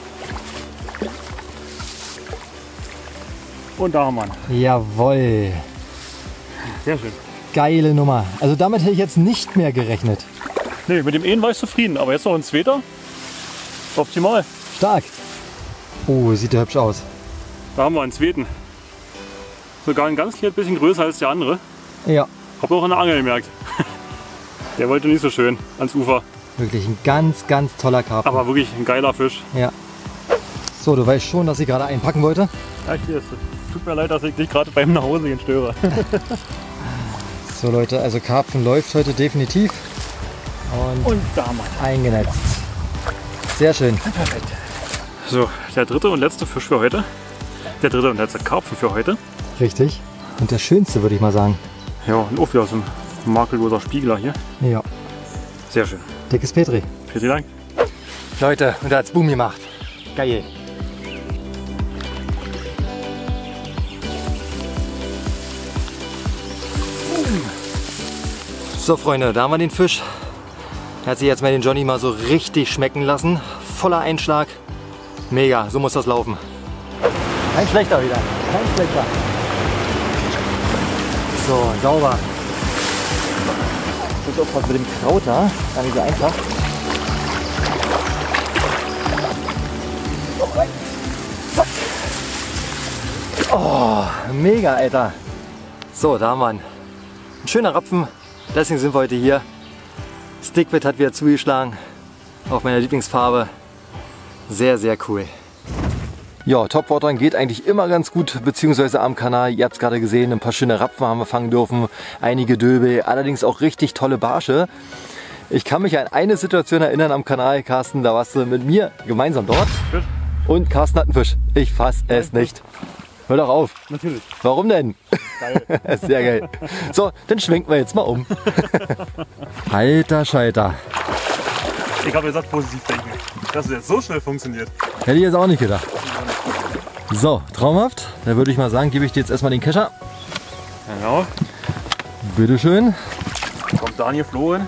S2: Und da haben wir ihn.
S1: Jawohl.
S2: Sehr schön.
S1: Geile Nummer. Also damit hätte ich jetzt nicht mehr gerechnet.
S2: Nee, mit dem einen war ich zufrieden, aber jetzt noch ein zweiter. Optimal.
S1: Stark. Oh, sieht der hübsch aus.
S2: Da haben wir einen zweiten. Sogar ein ganz kleines bisschen größer als der andere.
S1: Ja.
S2: Hab auch an der Angel gemerkt. Der wollte nicht so schön ans Ufer.
S1: Wirklich ein ganz, ganz toller Karpfen.
S2: Aber wirklich ein geiler Fisch.
S1: Ja. So, du weißt schon, dass ich gerade einpacken wollte.
S2: Ja, ich weiß. Tut mir leid, dass ich dich gerade beim Nachhausegehen störe.
S1: So Leute, also Karpfen läuft heute definitiv. Und
S2: da haben wir ihn.
S1: eingenetzt. Sehr schön.
S2: Perfekt. So, der dritte und letzte Fisch für heute. Der dritte und letzte Karpfen für heute.
S1: Richtig. Und der schönste, würde ich mal sagen.
S2: Ja, und auch wieder so ein makelloser Spiegler hier.
S1: Ja.
S2: Sehr schön.
S1: Dickes Petri.
S2: Vielen Dank.
S1: Leute, und da hat's Boom gemacht. Geil. So Freunde, da haben wir den Fisch. Er hat sich jetzt mal den Johnny mal so richtig schmecken lassen. Voller Einschlag. Mega, so muss das laufen. Kein schlechter wieder. Kein schlechter. So, sauber. Ich muss aufpassen mit dem Kraut da. Gar nicht so einfach. Oh, mega, Alter. So, da haben wir ihn. Ein schöner Rapfen. Deswegen sind wir heute hier. Stickbait hat wieder zugeschlagen. Auf meiner Lieblingsfarbe. Sehr, sehr cool. Ja, Topwatern geht eigentlich immer ganz gut, beziehungsweise am Kanal. Ihr habt es gerade gesehen, ein paar schöne Rapfen haben wir fangen dürfen. Einige Döbel, allerdings auch richtig tolle Barsche. Ich kann mich an eine Situation erinnern am Kanal, Carsten. Da warst du mit mir gemeinsam dort.
S2: Fisch?
S1: Und Carsten hat einen Fisch. Ich fass es nicht. Hör doch auf.
S2: Natürlich.
S1: Warum denn?
S2: Geil.
S1: Sehr geil. So, dann schwenken wir jetzt mal um. Alter Scheiter.
S2: Ich habe gesagt, positiv denken. Dass es jetzt so schnell funktioniert.
S1: Hätte ich jetzt auch nicht gedacht. So, traumhaft. Dann würde ich mal sagen, gebe ich dir jetzt erstmal den Kescher.
S2: Genau.
S1: Bitteschön.
S2: Kommt Daniel Flohen.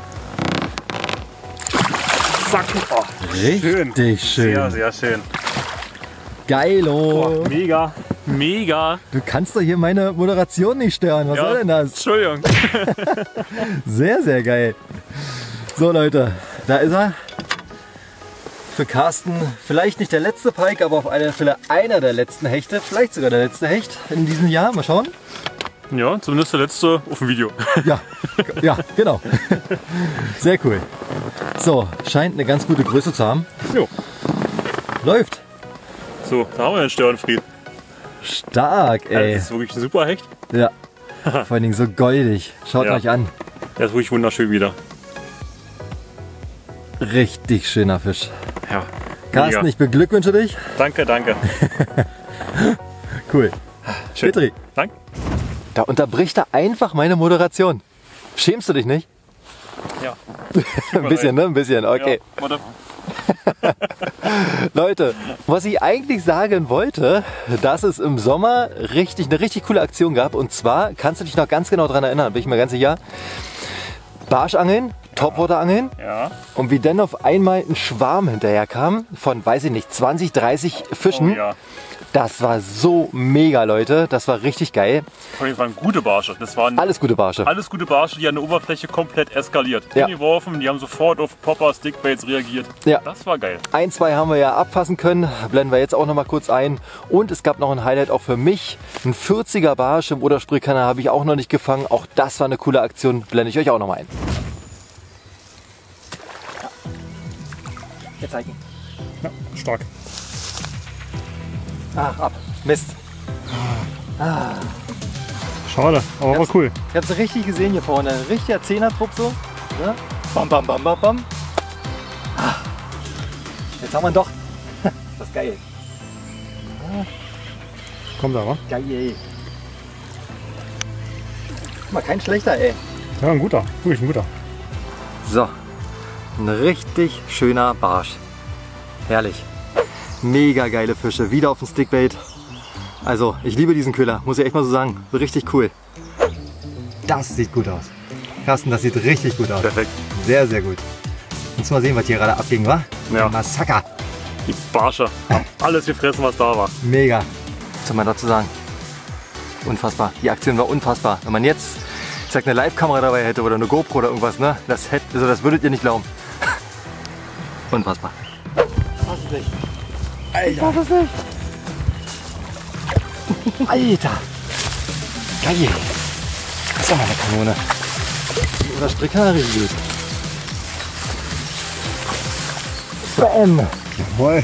S2: Zack. Oh,
S1: Richtig schön.
S2: Sehr, sehr schön.
S1: Geilo.
S2: Oh, mega. Mega.
S1: Du kannst doch hier meine Moderation nicht stören. Was soll denn das?
S2: Entschuldigung.
S1: Sehr, sehr geil. So Leute, da ist er. Für Carsten vielleicht nicht der letzte Pike, aber auf alle Fälle einer der letzten Hechte. Vielleicht sogar der letzte Hecht in diesem Jahr. Mal schauen.
S2: Ja, zumindest der letzte auf dem Video.
S3: Ja, ja, genau. Sehr cool. So, scheint eine ganz gute Größe zu haben.
S2: Jo.
S3: Läuft.
S2: So, da haben wir den Störenfried.
S3: Stark, ey.
S2: Das ist wirklich ein super Hecht.
S3: Ja. Vor allen Dingen so goldig. Schaut
S2: Ja.
S3: euch an.
S2: Der ist wirklich wunderschön wieder.
S3: Richtig schöner Fisch.
S2: Ja.
S3: Carsten,
S2: mega.
S3: ich beglückwünsche dich.
S2: Danke, danke.
S3: Cool.
S2: Schön.
S3: Petri.
S2: Danke.
S1: Da unterbricht er einfach meine Moderation. Schämst du dich nicht?
S2: Ja.
S1: Ein bisschen, ne? Ein bisschen, okay.
S2: Ja, warte.
S1: Leute, was ich eigentlich sagen wollte, dass es im Sommer eine richtig coole Aktion gab. Und zwar, kannst du dich noch ganz genau daran erinnern, bin ich mir ganz sicher, Barschangeln, Topwaterangeln.
S2: Ja.
S1: Und wie dann auf einmal ein Schwarm hinterher kam von, weiß ich nicht, 20, 30 Fischen.
S2: Oh, ja.
S1: Das war so mega, Leute. Das war richtig geil.
S2: Vor allem, das waren gute Barsche. Das waren
S1: Alles gute Barsche.
S2: alles gute Barsche, die an der Oberfläche komplett eskaliert.
S1: Ja.
S2: Hingeworfen, die haben sofort auf Popper, Stickbaits reagiert.
S1: Ja.
S2: Das war geil.
S1: Ein, zwei haben wir ja abfassen können, blenden wir jetzt auch noch mal kurz ein. Und es gab noch ein Highlight auch für mich. Ein 40er Barsch im Oder-Spree-Kanal habe ich auch noch nicht gefangen. Auch das war eine coole Aktion, blende ich euch auch noch mal ein. Jetzt zeigen.
S2: Ja, stark.
S1: Ach, ab. Mist.
S2: Schade, aber war cool.
S1: Ich habe es richtig gesehen hier vorne. Ein richtiger Zehnertrupp so. Ne? Bam, bam, bam, bam, bam. Ah. Jetzt haben wir ihn doch. Das ist geil.
S2: Kommt aber.
S1: Geil. Mal kein schlechter, ey.
S2: Ja, ein guter. Wirklich ein guter.
S1: So, ein richtig schöner Barsch. Herrlich. Mega geile Fische, wieder auf dem Stickbait. Also, ich liebe diesen Köder, muss ich echt mal so sagen. Richtig cool. Das sieht gut aus. Carsten, das sieht richtig gut aus.
S2: Perfekt.
S1: Sehr, sehr gut. Jetzt mal sehen, was hier gerade abging, wa?
S2: Ja.
S1: Ein Massaker.
S2: Die Barsche haben alles gefressen, was da war.
S1: Mega. Was soll man dazu sagen? Unfassbar. Die Aktion war unfassbar. Wenn man jetzt, ich sag, eine Live-Kamera dabei hätte oder eine GoPro oder irgendwas, ne? Das würdet ihr nicht glauben. Unfassbar. Was ist nicht? Alter. Was ist nicht? Alter. Geil. Das ist doch mal eine Kanone. Oder Strickhaare gut. Bam.
S3: Jawohl.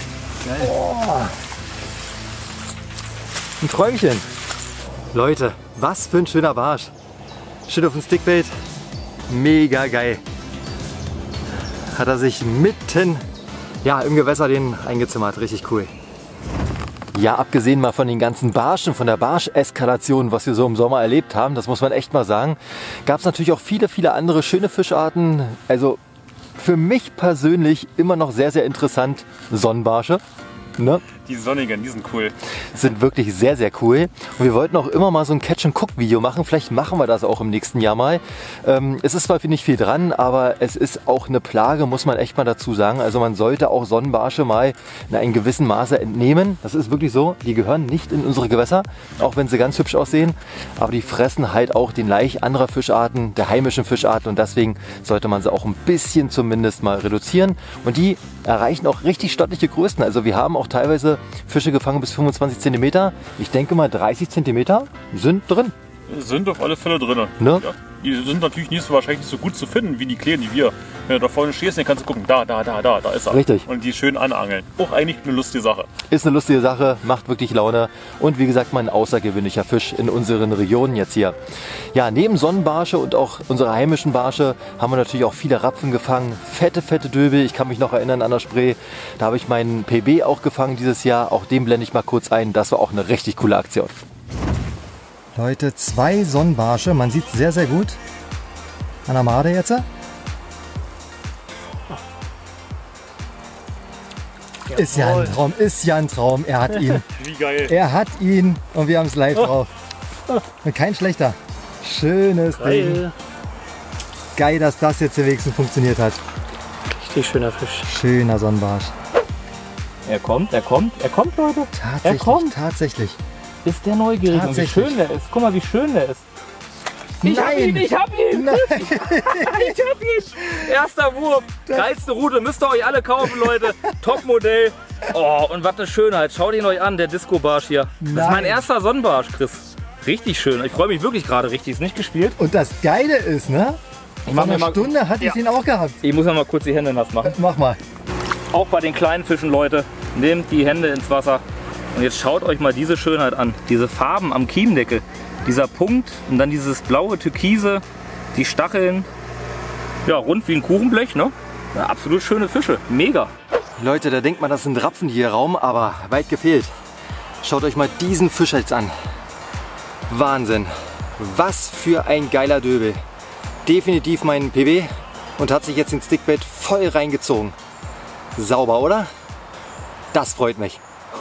S1: Ein Träumchen. Leute, was für ein schöner Barsch. Schön auf dem Stickbait. Mega geil. Hat er sich mitten im Gewässer den eingezimmert. Richtig cool. Ja, abgesehen mal von den ganzen Barschen, von der Barsch-Eskalation, was wir so im Sommer erlebt haben, das muss man echt mal sagen, gab es natürlich auch viele andere schöne Fischarten. Also für mich persönlich immer noch sehr, sehr interessant Sonnenbarsche. Ne?
S2: Die sonnigen, die sind cool.
S1: Sind wirklich sehr, sehr cool. Und wir wollten auch immer mal so ein Catch-and-Cook-Video machen. Vielleicht machen wir das auch im nächsten Jahr mal. Es ist zwar nicht viel dran, aber es ist auch eine Plage, muss man echt mal dazu sagen. Also man sollte auch Sonnenbarsche mal in einem gewissen Maße entnehmen. Das ist wirklich so. Die gehören nicht in unsere Gewässer, auch wenn sie ganz hübsch aussehen. Aber die fressen halt auch den Laich anderer Fischarten, der heimischen Fischarten. Und deswegen sollte man sie auch ein bisschen zumindest mal reduzieren. Und die erreichen auch richtig stattliche Größen. Also wir haben auch teilweise Fische gefangen bis 25 cm. Ich denke mal 30 cm sind drin.
S2: Sind auf alle Fälle drin.
S1: Ne?
S2: Ja. Die sind natürlich nicht so wahrscheinlich nicht so gut zu finden wie die Kleinen, die wir. Wenn du da vorne stehst, dann kannst du gucken, da ist er.
S1: Richtig.
S2: Und die schön anangeln. Auch eigentlich eine lustige Sache.
S1: Ist eine lustige Sache, macht wirklich Laune und wie gesagt mal ein außergewöhnlicher Fisch in unseren Regionen jetzt hier. Ja, neben Sonnenbarsche und auch unsere heimischen Barsche haben wir natürlich auch viele Rapfen gefangen. Fette Döbel, ich kann mich noch erinnern an der Spree. Da habe ich meinen PB auch gefangen dieses Jahr. Auch den blende ich mal kurz ein. Das war auch eine richtig coole Aktion.
S3: Leute, 2 Sonnenbarsche. Man sieht sehr, sehr gut. An der Made jetzt. Ist ja ein Traum, ist ja ein Traum. Er hat ihn.
S2: Wie geil.
S3: Er hat ihn und wir haben es live drauf. Und kein schlechter. Schönes Ding. Geil, dass das jetzt wenigstens funktioniert hat.
S4: Richtig schöner Fisch.
S3: Schöner Sonnenbarsch.
S4: Er kommt, Leute.
S3: Tatsächlich,
S4: kommt.
S3: tatsächlich.
S4: Ist der neugierig und wie
S3: Tatsächlich.
S4: schön der ist. Guck mal, wie schön der ist. Ich hab ihn!
S3: Nein.
S4: Ich hab ihn! Erster Wurf, geilste Route, müsst ihr euch alle kaufen, Leute. Topmodell. Oh, und was eine Schönheit. Schaut ihn euch an, der Disco-Barsch hier. Das ist mein
S3: Nein.
S4: erster Sonnenbarsch, Chris. Richtig schön. Ich freue mich wirklich gerade richtig. Ist nicht gespielt.
S3: Und das Geile ist, ne? Vor einer Stunde hatte ich ihn auch gehabt.
S4: Ich muss mal kurz die Hände nass machen.
S3: Mach mal.
S4: Auch bei den kleinen Fischen, Leute, nehmt die Hände ins Wasser. Und jetzt schaut euch mal diese Schönheit an. Diese Farben am Kiendeckel. Dieser Punkt und dann dieses blaue Türkise, die Stacheln. Ja, rund wie ein Kuchenblech, ne? Ja, absolut schöne Fische. Mega.
S1: Leute, da denkt man, das sind Rapfen hier im Raum, aber weit gefehlt. Schaut euch mal diesen Fisch jetzt an. Wahnsinn. Was für ein geiler Döbel. Definitiv mein PB und hat sich jetzt den Stickbait voll reingezogen. Sauber, oder? Das freut mich.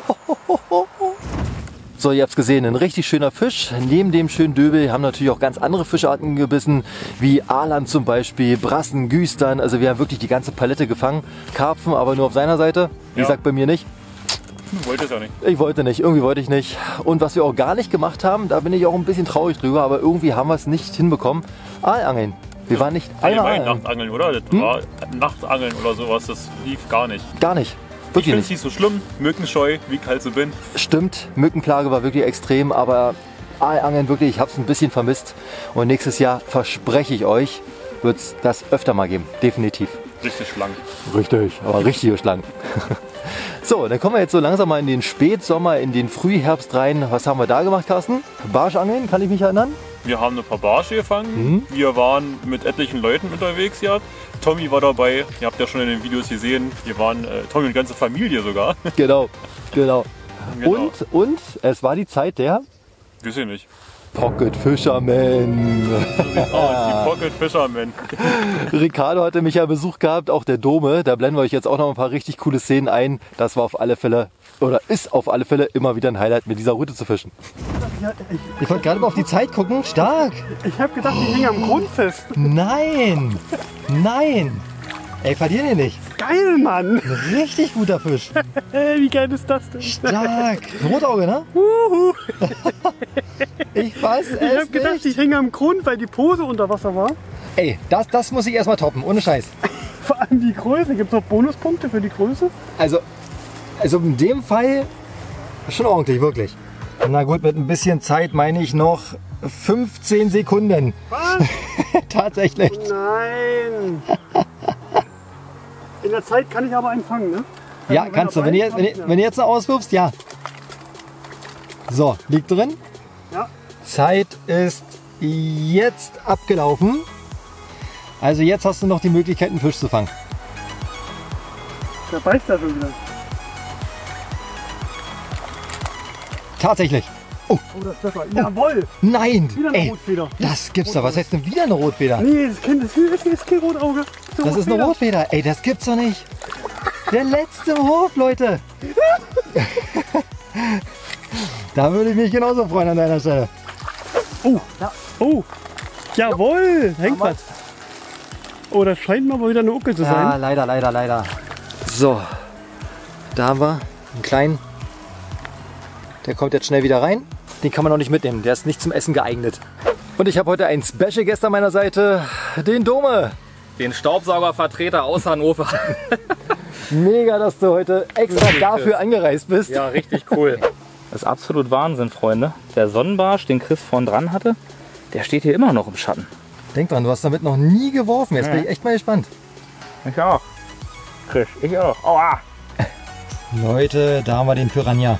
S1: So, ihr habt es gesehen, ein richtig schöner Fisch. Neben dem schönen Döbel haben natürlich auch ganz andere Fischarten gebissen, wie Alan zum Beispiel, Brassen, Güstern. Also wir haben wirklich die ganze Palette gefangen. Karpfen, aber nur auf seiner Seite. Wie gesagt, bei mir nicht.
S2: Du wolltest ja nicht.
S1: Ich wollte nicht, irgendwie wollte ich nicht. Und was wir auch gar nicht gemacht haben, da bin ich auch ein bisschen traurig drüber, aber irgendwie haben wir es nicht hinbekommen. Aalangeln. Wir waren nicht einmal
S2: Nachtangeln, oder? Das war Nachtangeln oder sowas, das lief gar nicht.
S1: Gar nicht.
S2: Ich
S1: Wirklich
S2: finde es
S1: nicht.
S2: nicht so schlimm, mückenscheu, wie ich halt so bin.
S1: Stimmt, Mückenplage war wirklich extrem, aber Aalangeln wirklich, ich habe es ein bisschen vermisst. Und nächstes Jahr, verspreche ich euch, wird es das öfter mal geben. Definitiv.
S2: Richtig schlank.
S1: Richtig, aber richtig schlank. So, dann kommen wir jetzt so langsam mal in den Spätsommer, in den Frühherbst rein. Was haben wir da gemacht, Carsten? Barschangeln, kann ich mich erinnern?
S2: Wir haben ein paar Barsche gefangen. Wir waren mit etlichen Leuten unterwegs. Ja. Tommy war dabei. Ihr habt ja schon in den Videos gesehen. Wir waren Tommy und die ganze Familie sogar.
S1: Genau.
S2: Genau.
S1: Und es war die Zeit der
S2: Weiß ich nicht.
S1: Pocket Fisherman.
S2: So sieht's aus, die Pocket Fisherman.
S1: Ricardo hatte mich ja Besuch gehabt, auch der Dome. Da blenden wir euch jetzt auch noch ein paar richtig coole Szenen ein. Das war auf alle Fälle, oder ist auf alle Fälle immer wieder ein Highlight, mit dieser Route zu fischen.
S3: Ja, ich wollte gerade mal auf die Zeit gucken. Stark.
S6: Ich habe gedacht, die hängen am Grund fest.
S3: Nein. Nein. Ey, verlieren ihr nicht.
S6: Geil, Mann.
S3: Richtig guter Fisch.
S6: Wie geil ist das denn?
S3: Stark. Rotauge, ne? Ich weiß es
S6: Ich habe gedacht,
S3: nicht.
S6: ich hänge am Grund, weil die Pose unter Wasser war.
S3: Ey, das muss ich erstmal toppen, ohne Scheiß.
S6: Vor allem die Größe. Gibt es noch Bonuspunkte für die Größe?
S3: Also in dem Fall schon ordentlich, wirklich. Na gut, mit ein bisschen Zeit meine ich noch 15 Sekunden.
S6: Was?
S3: Tatsächlich.
S6: Nein. In der Zeit kann ich aber einen fangen, ne?
S3: Ja, kannst du. Wenn du jetzt noch auswirfst, ja. So, liegt drin.
S6: Ja.
S3: Zeit ist jetzt abgelaufen. Also jetzt hast du noch die Möglichkeit, einen Fisch zu fangen.
S6: Der beißt da schon wieder.
S3: Tatsächlich.
S6: Oh, das ist besser. Jawohl.
S3: Nein.
S6: Wieder eine
S3: Ey,
S6: Rotfeder.
S3: das gibt's doch. Was heißt denn wieder eine Rotfeder?
S6: Nee, das ist kein Rotauge.
S3: Das ist eine Rotfeder. Ey, das gibt's doch nicht. Der letzte im Hof, Leute. Da würde ich mich genauso freuen an deiner Stelle.
S6: Oh, ja. Oh. Jawohl. Hängt was. Oh, das scheint mal wieder eine Uckel zu
S3: Ja,
S6: sein.
S3: leider. So, da haben wir einen kleinen. Der kommt jetzt schnell wieder rein. Den kann man noch nicht mitnehmen. Der ist nicht zum Essen geeignet. Und ich habe heute einen Special Guest an meiner Seite, den Dome.
S4: Den Staubsaugervertreter aus Hannover.
S3: Mega, dass du heute extra dafür angereist bist.
S4: Ja, richtig cool. Das ist absolut Wahnsinn, Freunde. Der Sonnenbarsch, den Chris vorn dran hatte, der steht hier immer noch im Schatten.
S3: Denk dran, du hast damit noch nie geworfen. Jetzt bin ich echt mal gespannt.
S4: Ich auch. Chris, ich auch. Aua.
S3: Leute, da haben wir den Piranha.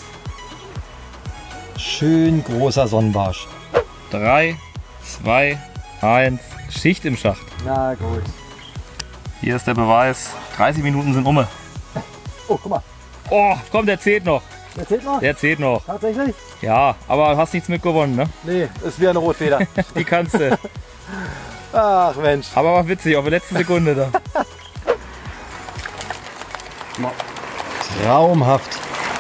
S3: Schön großer Sonnenbarsch.
S4: 3, 2, 1. Schicht im Schacht.
S3: Na gut.
S4: Hier ist der Beweis. 30 Minuten sind um.
S3: Oh, guck mal.
S4: Oh, komm, der zählt noch.
S3: Der zählt noch?
S4: Der zählt noch.
S3: Tatsächlich?
S4: Ja, aber hast nichts mitgewonnen, ne?
S3: Nee, ist wieder eine Rotfeder.
S4: Die kannst du.
S3: Ach Mensch.
S4: Aber war witzig, auf der letzten Sekunde da.
S3: Traumhaft.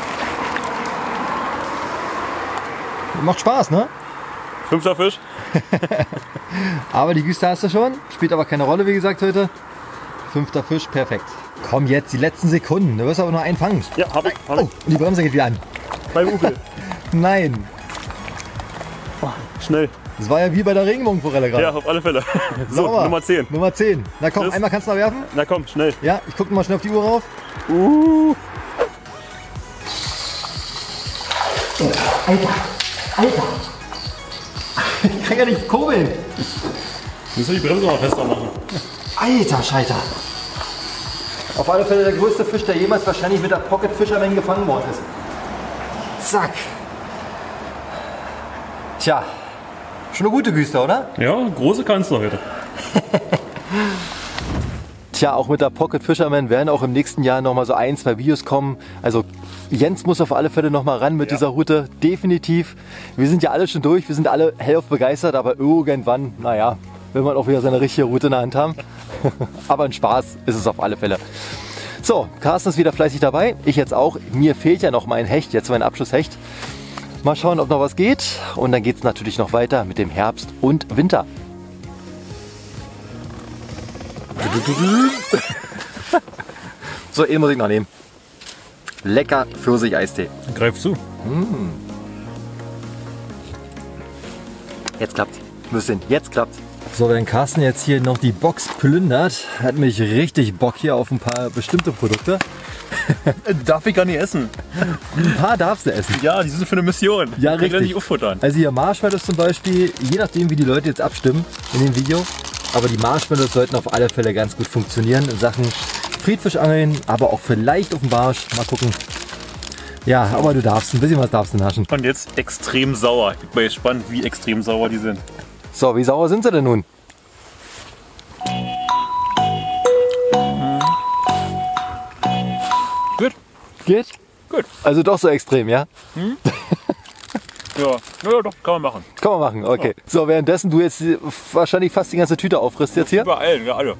S3: Macht Spaß, ne?
S2: 5. Fisch.
S3: Aber die Güste hast du schon. Spielt aber keine Rolle, wie gesagt, heute. 5. Fisch, perfekt. Komm jetzt, die letzten Sekunden. Du wirst aber nur einen fangen.
S6: Ja, hab ich.
S3: Oh, und die Bremse geht wieder an.
S6: Beim Uckel.
S3: Nein.
S6: Schnell.
S3: Das war ja wie bei der Regenbogenforelle gerade.
S2: Ja, auf alle Fälle. So,
S3: Sauber.
S2: Nummer 10.
S3: Nummer 10. Na komm,
S2: Tschüss.
S3: einmal kannst du noch werfen.
S2: Na komm, schnell.
S3: Ja, ich gucke mal schnell auf die Uhr rauf. Ich kann ja nicht kurbeln.
S2: Müssen wir die Bremse mal fester machen.
S3: Alter Scheiter. Auf alle Fälle der größte Fisch, der jemals wahrscheinlich mit der Pocket Fisherman gefangen worden ist. Zack. Tja, schon eine gute Güste, oder?
S2: Ja, große kannst du heute.
S1: Tja, auch mit der Pocket Fisherman werden auch im nächsten Jahr noch mal so 1, 2 Videos kommen. Also Jens muss auf alle Fälle noch mal ran mit dieser Route, definitiv. Wir sind ja alle schon durch, wir sind alle hellauf begeistert, aber irgendwann, naja, will man auch wieder seine richtige Route in der Hand haben. Aber ein Spaß ist es auf alle Fälle. So, Carsten ist wieder fleißig dabei, ich jetzt auch. Mir fehlt ja noch mein Hecht, jetzt mein Abschlusshecht. Mal schauen, ob noch was geht. Und dann geht es natürlich noch weiter mit dem Herbst und Winter. So, muss ich noch nehmen. Lecker Pfirsich-Eistee.
S2: Greif zu.
S1: Jetzt klappt's. Müssen. Jetzt klappt's.
S3: So, wenn Carsten jetzt hier noch die Box plündert, hat mich richtig Bock hier auf ein paar bestimmte Produkte.
S2: Darf ich gar nicht essen.
S3: Ein paar darfst du essen.
S2: Ja, die sind für eine Mission.
S3: Ja,
S2: Ich kann
S3: richtig.
S2: nicht auffuttern.
S3: Also hier Marshmallows zum Beispiel, je nachdem wie die Leute jetzt abstimmen in dem Video. Aber die Marshmallows sollten auf alle Fälle ganz gut funktionieren in Sachen Friedfischangeln, aber auch vielleicht auf dem Barsch. Mal gucken. Ja, aber du darfst, ein bisschen was darfst du naschen.
S2: Und jetzt extrem sauer. Ich bin gespannt, wie extrem sauer die sind.
S1: So, wie sauer sind sie denn nun?
S2: Gut.
S1: Geht?
S2: Gut.
S1: Also doch so extrem, ja?
S2: Ja, ja doch, kann man machen.
S1: Kann man machen, okay. So, währenddessen du jetzt wahrscheinlich fast die ganze Tüte auffrisst jetzt hier,
S2: Überall, ja alle.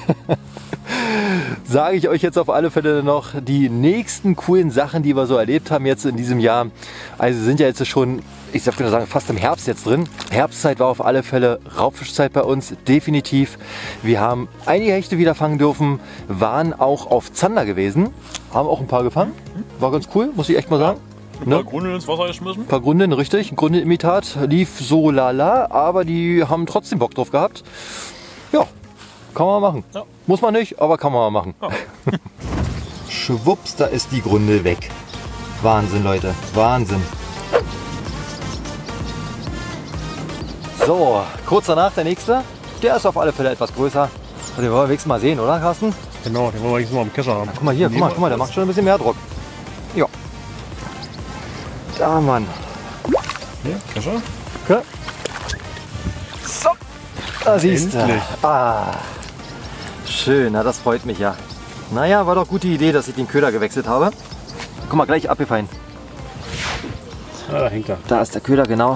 S1: sage ich euch jetzt auf alle Fälle noch die nächsten coolen Sachen, die wir so erlebt haben jetzt in diesem Jahr. Also sind ja jetzt schon, ich würde sagen, fast im Herbst jetzt drin. Herbstzeit war auf alle Fälle Raubfischzeit bei uns, definitiv. Wir haben einige Hechte wieder fangen dürfen, waren auch auf Zander gewesen, haben auch ein paar gefangen. War ganz cool, muss ich echt mal sagen.
S2: Ein paar Grundeln ins Wasser geschmissen.
S1: Ein paar Gründe, richtig. Ein Grundimitat lief so lala, aber die haben trotzdem Bock drauf gehabt. Ja, kann man mal machen.
S2: Ja.
S1: Muss man nicht, aber kann man mal machen.
S2: Ja.
S3: Schwupps, da ist die Grundel weg. Wahnsinn, Leute, Wahnsinn.
S1: So, kurz danach der nächste. Der ist auf alle Fälle etwas größer. Den wollen wir nächstes Mal sehen, oder Carsten?
S6: Genau, den wollen wir jetzt mal im Kescher haben.
S1: Guck mal hier, guck mal, der macht schon ein bisschen mehr Druck. Ja. Da, Mann.
S6: Hier, Kescher.
S1: Okay. So, da siehst du.
S6: Endlich.
S1: Ah, schön, na, das freut mich ja. Naja, war doch gute Idee, dass ich den Köder gewechselt habe. Guck mal, gleich abgefallen.
S6: Ah, da hängt er.
S1: Da ist der Köder, genau.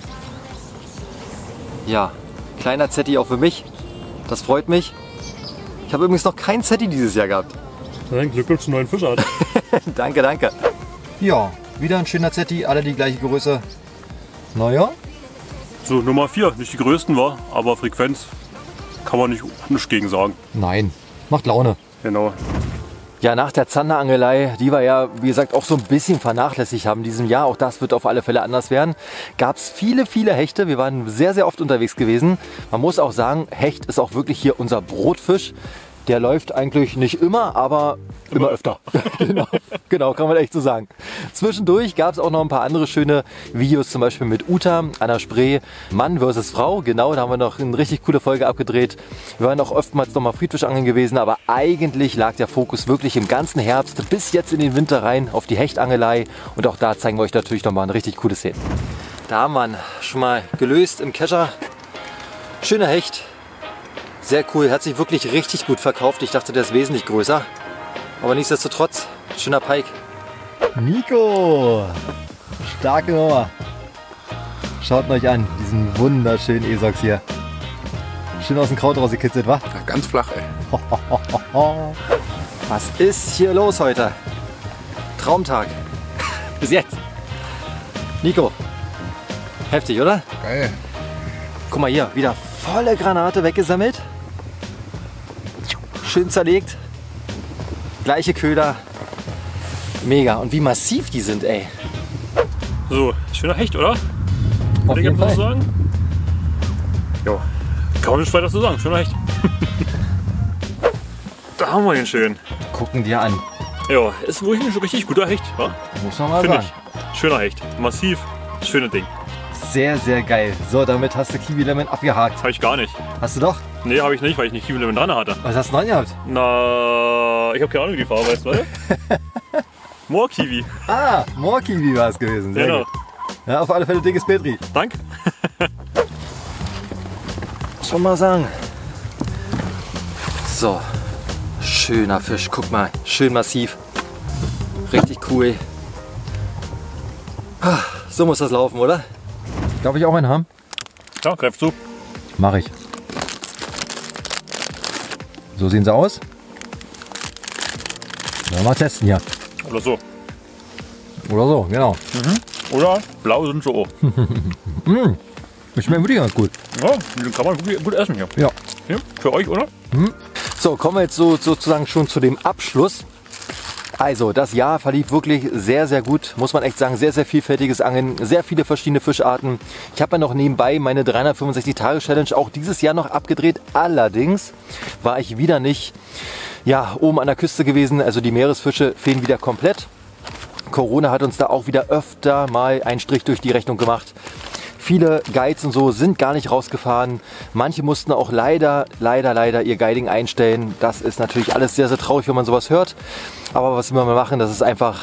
S1: Ja, kleiner Zetti auch für mich. Das freut mich. Ich habe übrigens noch keinen Zetti dieses Jahr gehabt.
S6: Dann Glückwunsch zum neuen Fischart.
S1: Danke, danke.
S3: Ja, wieder ein schöner Zetti, alle die gleiche Größe. Naja,
S2: So, Nummer 4, nicht die größten war, aber Frequenz kann man nicht gegen sagen.
S3: nein, macht Laune.
S2: Genau.
S1: Ja, nach der Zanderangelei, die wir ja, wie gesagt, auch so ein bisschen vernachlässigt haben in diesem Jahr, auch das wird auf alle Fälle anders werden, gab es viele, viele Hechte. Wir waren sehr, sehr oft unterwegs gewesen. Man muss auch sagen, Hecht ist auch wirklich hier unser Brotfisch. Der läuft eigentlich nicht immer, aber immer öfter. Genau, kann man echt so sagen. Zwischendurch gab es auch noch ein paar andere schöne Videos, zum Beispiel mit Uta an der Spree, Mann versus Frau. Genau, da haben wir noch eine richtig coole Folge abgedreht. Wir waren auch oftmals noch mal Friedfischangeln gewesen, aber eigentlich lag der Fokus wirklich im ganzen Herbst bis jetzt in den Winter rein auf die Hechtangelei. Und auch da zeigen wir euch natürlich noch mal eine richtig coole Szene. Da haben wir ihn schon mal gelöst im Kescher. Schöner Hecht. Sehr cool, hat sich wirklich richtig gut verkauft. Ich dachte, der ist wesentlich größer. Aber nichtsdestotrotz, schöner Pike.
S3: Nico, starke Nummer. Schaut euch an, diesen wunderschönen Esox hier. Schön aus dem Kraut rausgekitzelt, wa?
S7: Ja, ganz flach, ey.
S1: Was ist hier los heute? Traumtag. Bis jetzt. Nico, heftig, oder?
S7: Geil.
S1: Guck mal hier, wieder volle Granate weggesammelt. Schön zerlegt. Gleiche Köder. Mega. Und wie massiv die sind, ey.
S2: So, schöner Hecht, oder?
S1: Auf
S2: Kann ich
S1: jeden
S2: was
S1: Fall.
S2: sagen? Ja, kann man nicht weiter zu sagen. Schöner Hecht. Da haben wir ihn schön.
S3: Gucken dir an.
S2: Ja, ist wirklich ein richtig guter Hecht, wa?
S3: Muss man mal
S2: Finde
S3: sagen.
S2: ich. Schöner Hecht. Massiv. Schöne Ding.
S1: Sehr, sehr geil. So, damit hast du Kiwi Lemon abgehakt.
S2: Habe ich gar nicht.
S1: Hast du doch?
S2: Nee, habe ich nicht, weil ich nicht Kiwi Lemon dran hatte.
S1: Was hast du dran gehabt?
S2: Na, ich habe keine Ahnung, wie die Farbe heißt, oder? Moorkiwi.
S1: Ah, Moorkiwi war es gewesen. Sehr
S2: Genau.
S1: gut. Ja, auf alle Fälle dickes Petri.
S2: Danke.
S1: Muss man mal sagen. So, schöner Fisch. Guck mal, schön massiv. Richtig cool. So muss das laufen, oder? Darf ich auch einen haben?
S2: Ja, greif zu.
S1: Mach ich. So sehen sie aus. Mal testen hier.
S2: Oder so.
S1: Oder so, genau.
S2: Oder blau sind sie auch.
S1: Ich schmeckt wirklich ganz gut.
S2: Ja, den kann man gut essen hier.
S1: Ja.
S2: Ja, für euch, oder?
S1: So, kommen wir jetzt sozusagen schon zu dem Abschluss. Also, das Jahr verlief wirklich sehr, sehr gut. Muss man echt sagen, sehr, sehr vielfältiges Angeln, sehr viele verschiedene Fischarten. Ich habe ja noch nebenbei meine 365-Tage-Challenge auch dieses Jahr noch abgedreht. Allerdings war ich wieder nicht oben an der Küste gewesen. Also die Meeresfische fehlen wieder komplett. Corona hat uns da auch wieder öfter mal einen Strich durch die Rechnung gemacht. Viele Guides und so sind gar nicht rausgefahren. Manche mussten auch leider ihr Guiding einstellen. Das ist natürlich alles sehr, sehr traurig, wenn man sowas hört. Aber was wir mal machen, das ist einfach,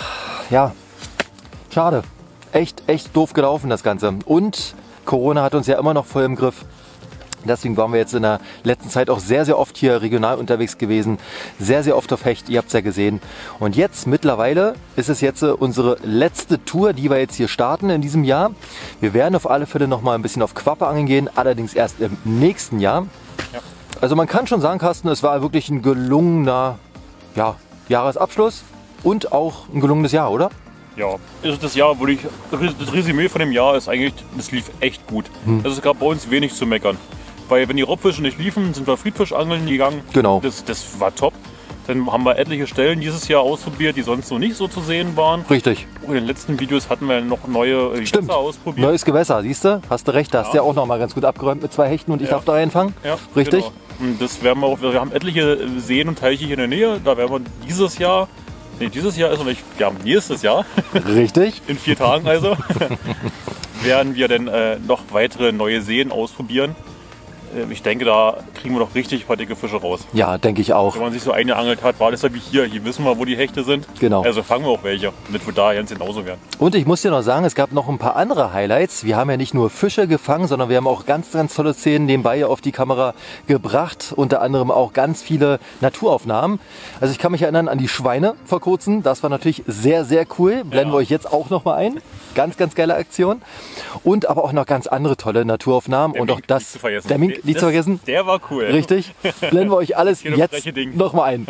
S1: schade. Echt doof gelaufen das Ganze. Und Corona hat uns ja immer noch voll im Griff. Deswegen waren wir jetzt in der letzten Zeit auch sehr, sehr oft hier regional unterwegs gewesen. Sehr, sehr oft auf Hecht, ihr habt es ja gesehen. Und jetzt mittlerweile ist es jetzt unsere letzte Tour, die wir jetzt hier starten in diesem Jahr. Wir werden auf alle Fälle noch mal ein bisschen auf Quappe angeln gehen, allerdings erst im nächsten Jahr.
S2: Ja.
S1: Also man kann schon sagen, Carsten, es war wirklich ein gelungener Jahresabschluss und auch ein gelungenes Jahr, oder?
S2: Ja, also das Jahr, das Resümee von dem Jahr ist eigentlich, das lief echt gut. Es gab bei uns wenig zu meckern. Weil wenn die Raubfische nicht liefen, sind wir Friedfischangeln gegangen.
S1: Genau.
S2: Das war top. Dann haben wir etliche Stellen dieses Jahr ausprobiert, die sonst noch nicht so zu sehen waren.
S1: Richtig.
S2: Und in den letzten Videos hatten wir noch neue
S1: Stimmt.
S2: Gewässer ausprobiert.
S1: Neues Gewässer, siehst du? Hast du recht, da hast du ja auch noch mal ganz gut abgeräumt mit 2 Hechten und ich darf da einfangen.
S2: Ja,
S1: Richtig?
S2: Genau. Und das werden wir auch, wir haben etliche Seen und Teiche hier in der Nähe. Da werden wir dieses Jahr ist noch nicht, ja, nächstes Jahr,
S1: Richtig.
S2: in 4 Tagen also, werden wir dann noch weitere neue Seen ausprobieren. Ich denke, da kriegen wir noch richtig ein paar dicke Fische raus.
S1: Ja, denke ich auch.
S2: Wenn man sich so eingeangelt hat, war das ja wie hier. Hier wissen wir, wo die Hechte sind.
S1: Genau.
S2: Also fangen wir auch welche, damit wir da ganz genauso werden.
S1: Und ich muss dir noch sagen, es gab noch ein paar andere Highlights. Wir haben ja nicht nur Fische gefangen, sondern wir haben auch ganz, ganz tolle Szenen nebenbei auf die Kamera gebracht. Unter anderem auch ganz viele Naturaufnahmen. Also ich kann mich erinnern an die Schweine vor kurzem. Das war natürlich sehr, sehr cool. Blenden wir euch jetzt auch noch mal ein. Ganz, ganz geile Aktion. Und aber auch noch ganz andere tolle Naturaufnahmen.
S2: Der
S1: und
S2: Mink
S1: auch das.
S2: nicht zu vergessen.
S1: Der Mink nicht zu vergessen.
S2: Der war cool.
S1: Richtig. Blenden wir euch alles
S2: Hier das
S1: jetzt
S2: freche Ding.
S1: noch mal ein.
S7: I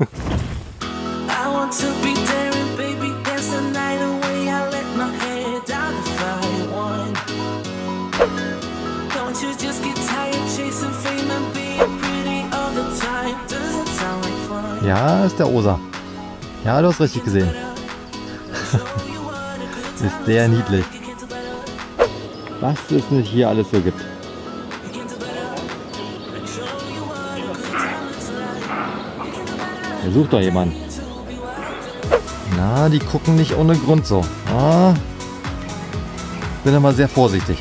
S7: want to be daring, baby, dance the night away. I let my head down the fire one. Don't you just get tired chasing fame and being pretty all the time? Doesn't sound like fun.
S1: Ja, ist der Osa. Ja, du hast richtig gesehen. Ist sehr niedlich. Was es nicht hier alles so gibt. Er sucht doch jemanden. Na, die gucken nicht ohne Grund so. Bin immer sehr vorsichtig.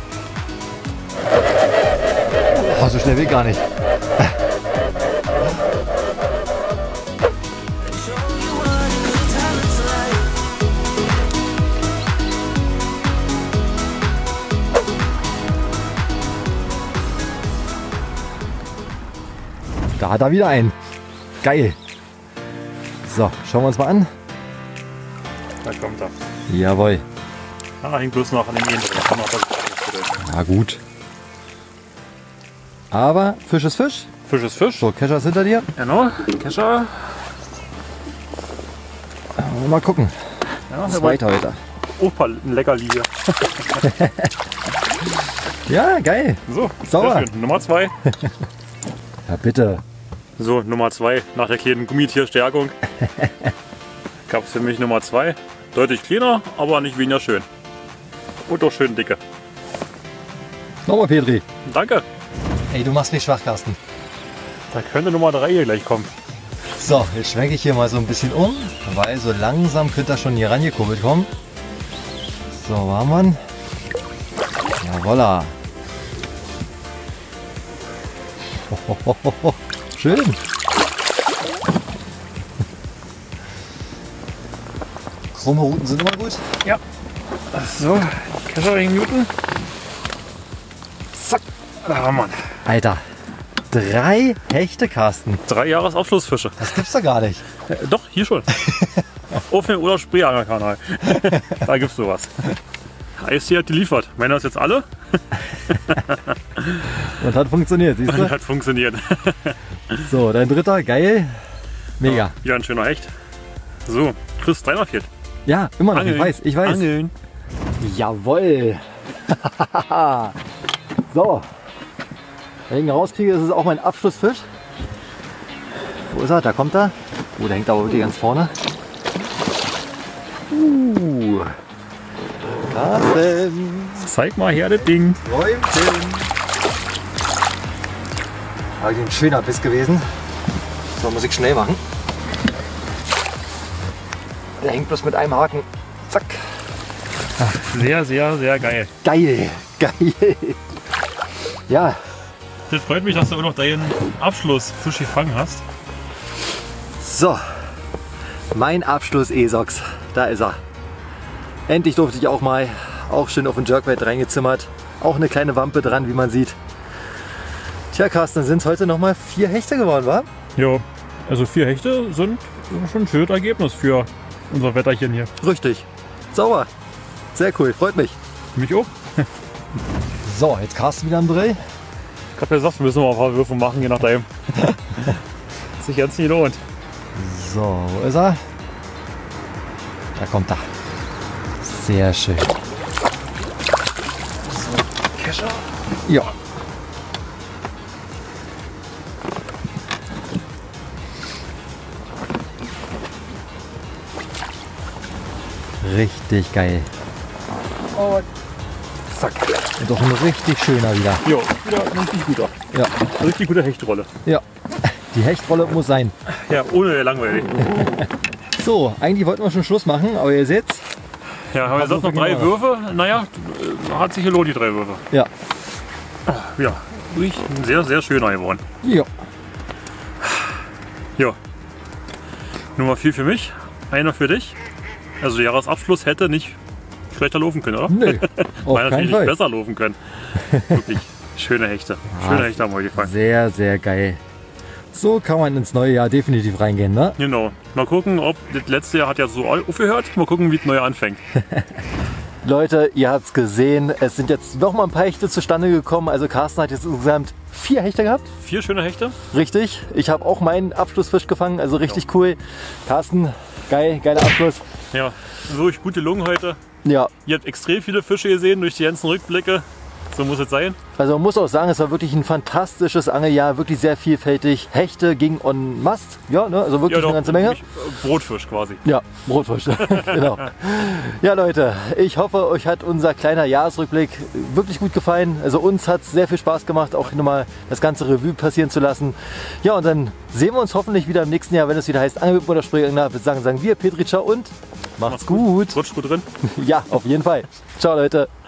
S1: Oh, so schnell will ich gar nicht. Da hat er wieder einen. Geil. So, schauen wir uns mal an.
S2: Da kommt er.
S1: Jawohl.
S2: Ah, hängt bloß noch an den Ehen drin.
S1: Na gut. Aber Fisch ist Fisch.
S2: Fisch ist Fisch.
S1: So, Kescher ist hinter dir.
S2: Genau, Kescher.
S1: Mal gucken.
S2: Ja,
S1: Zweiter heute.
S2: Opa, ein Leckerli hier.
S1: Ja, geil.
S2: So,
S1: Sauber.
S2: sehr schön. Nummer 2.
S1: Ja, bitte.
S2: So, Nummer 2. Nach der kleinen Gummitierstärkung gab es für mich Nummer 2. Deutlich kleiner, aber nicht weniger schön. Und auch schön dicke.
S1: Nochmal, Petri.
S2: Danke.
S1: Ey, du machst mich schwach, Carsten.
S2: Da könnte Nummer 3 hier gleich kommen.
S1: So, jetzt schwenke ich hier mal so ein bisschen um, weil so langsam könnte er schon hier rangekurbelt kommen. So, war man.
S3: Voila. Schön. Krumme Routen sind immer gut.
S6: Ja. So, Kescher Minuten.
S3: Zack.
S6: Ah, Mann.
S3: Alter. 3 Hechte, Carsten.
S2: 3 Jahresabschlussfische.
S3: Das gibt's doch gar nicht.
S2: Doch, hier schon. Auf dem oder Spreeangerkanal. Da gibt's sowas. Eistee hat geliefert. Meiner ist jetzt alle.
S3: Und hat funktioniert, siehst du?
S2: Hat funktioniert.
S3: So, dein dritter, geil. Mega.
S2: Ja, ein schöner Hecht. So, Chris, deiner fehlt.
S3: Ja, immer noch,
S2: Angeln.
S3: ich weiß.
S2: Angeln.
S3: Jawoll. So. Wenn ich ihn rauskriege, ist es auch mein Abschlussfisch. Wo ist er? Da kommt er. Oh, der hängt aber wirklich ganz vorne. Carsten.
S2: Zeig mal her das Ding.
S3: Räumchen. Aber ein schöner Biss gewesen. So, muss ich schnell machen. Der hängt bloß mit einem Haken. Zack.
S2: Sehr, sehr, sehr geil.
S3: Geil. Geil. Ja.
S2: Das freut mich, dass du auch noch deinen Abschlussfisch gefangen hast.
S3: So. Mein Abschluss Esox. Da ist er. Endlich durfte ich auch mal. Auch schön auf den Jerkbait reingezimmert. Auch eine kleine Wampe dran, wie man sieht. Tja, Carsten, sind es heute noch mal 4 Hechte geworden, wa?
S2: Ja, also 4 Hechte sind schon ein schönes Ergebnis für unser Wetterchen hier.
S3: Richtig. Sauber. Sehr cool, freut mich.
S2: Mich auch.
S3: So, jetzt Carsten wieder am Dreh.
S2: Ich hab ja gesagt, wir müssen mal ein paar Würfe machen, je nachdem. Sich jetzt nicht lohnt.
S3: So, wo ist er? Da kommt er. Sehr schön.
S2: Kescher.
S3: Ja. Richtig geil.
S2: Und
S3: Zack. Und doch ein richtig schöner wieder.
S2: ja, wieder ein richtig guter.
S3: Ja.
S2: Richtig gute Hechtrolle.
S3: Ja. Die Hechtrolle muss sein.
S2: Ja, ohne langweilig.
S3: So, eigentlich wollten wir schon Schluss machen, aber ihr seht,
S2: Ja, haben wir gesagt noch
S3: so
S2: 3
S3: genau.
S2: Würfe. Naja, hat sich gelohnt, die 3 Würfe.
S3: ja.
S2: Ja, wirklich ein sehr, sehr schöner geworden.
S3: Ja.
S2: Ja. Nummer 4 für mich, einer für dich. Also der Jahresabschluss hätte nicht schlechter laufen können, oder?
S3: Nö, auf
S2: Meiner
S3: keinen
S2: nicht
S3: Fall.
S2: besser laufen können. Wirklich schöne Hechte. Schöne Hechte haben wir gefallen.
S3: Sehr, sehr geil. So kann man ins neue Jahr definitiv reingehen, ne?
S2: Genau. Mal gucken, ob das letzte Jahr hat ja so aufgehört. Mal gucken, wie das neue anfängt.
S1: Leute, ihr habt es gesehen, es sind jetzt noch mal ein paar Hechte zustande gekommen. Also Carsten hat jetzt insgesamt 4 Hechte gehabt.
S2: 4 schöne Hechte.
S1: Richtig. Ich habe auch meinen Abschlussfisch gefangen, also richtig cool. Carsten, geil, geiler Abschluss.
S2: Ja, wirklich gute Lungen heute.
S1: Ja,
S2: Ihr habt extrem viele Fische gesehen durch die ganzen Rückblicke. So muss es sein.
S1: also man muss auch sagen, es war wirklich ein fantastisches Angeljahr, wirklich sehr vielfältig. Hechte ging en masse, ja, ne? Also wirklich
S2: Ja,
S1: eine ganze Menge.
S2: wirklich, Brotfisch quasi.
S1: Ja, Brotfisch, genau. Ja Leute, ich hoffe, euch hat unser kleiner Jahresrückblick wirklich gut gefallen. Also uns hat es sehr viel Spaß gemacht, auch nochmal das ganze Revue passieren zu lassen. Ja, und dann sehen wir uns hoffentlich wieder im nächsten Jahr, wenn es wieder heißt Angelwip oder Spreeangler. Sagen wir Petrica und macht's gut.
S2: Rutscht gut drin.
S1: Ja, auf jeden Fall. Ciao Leute.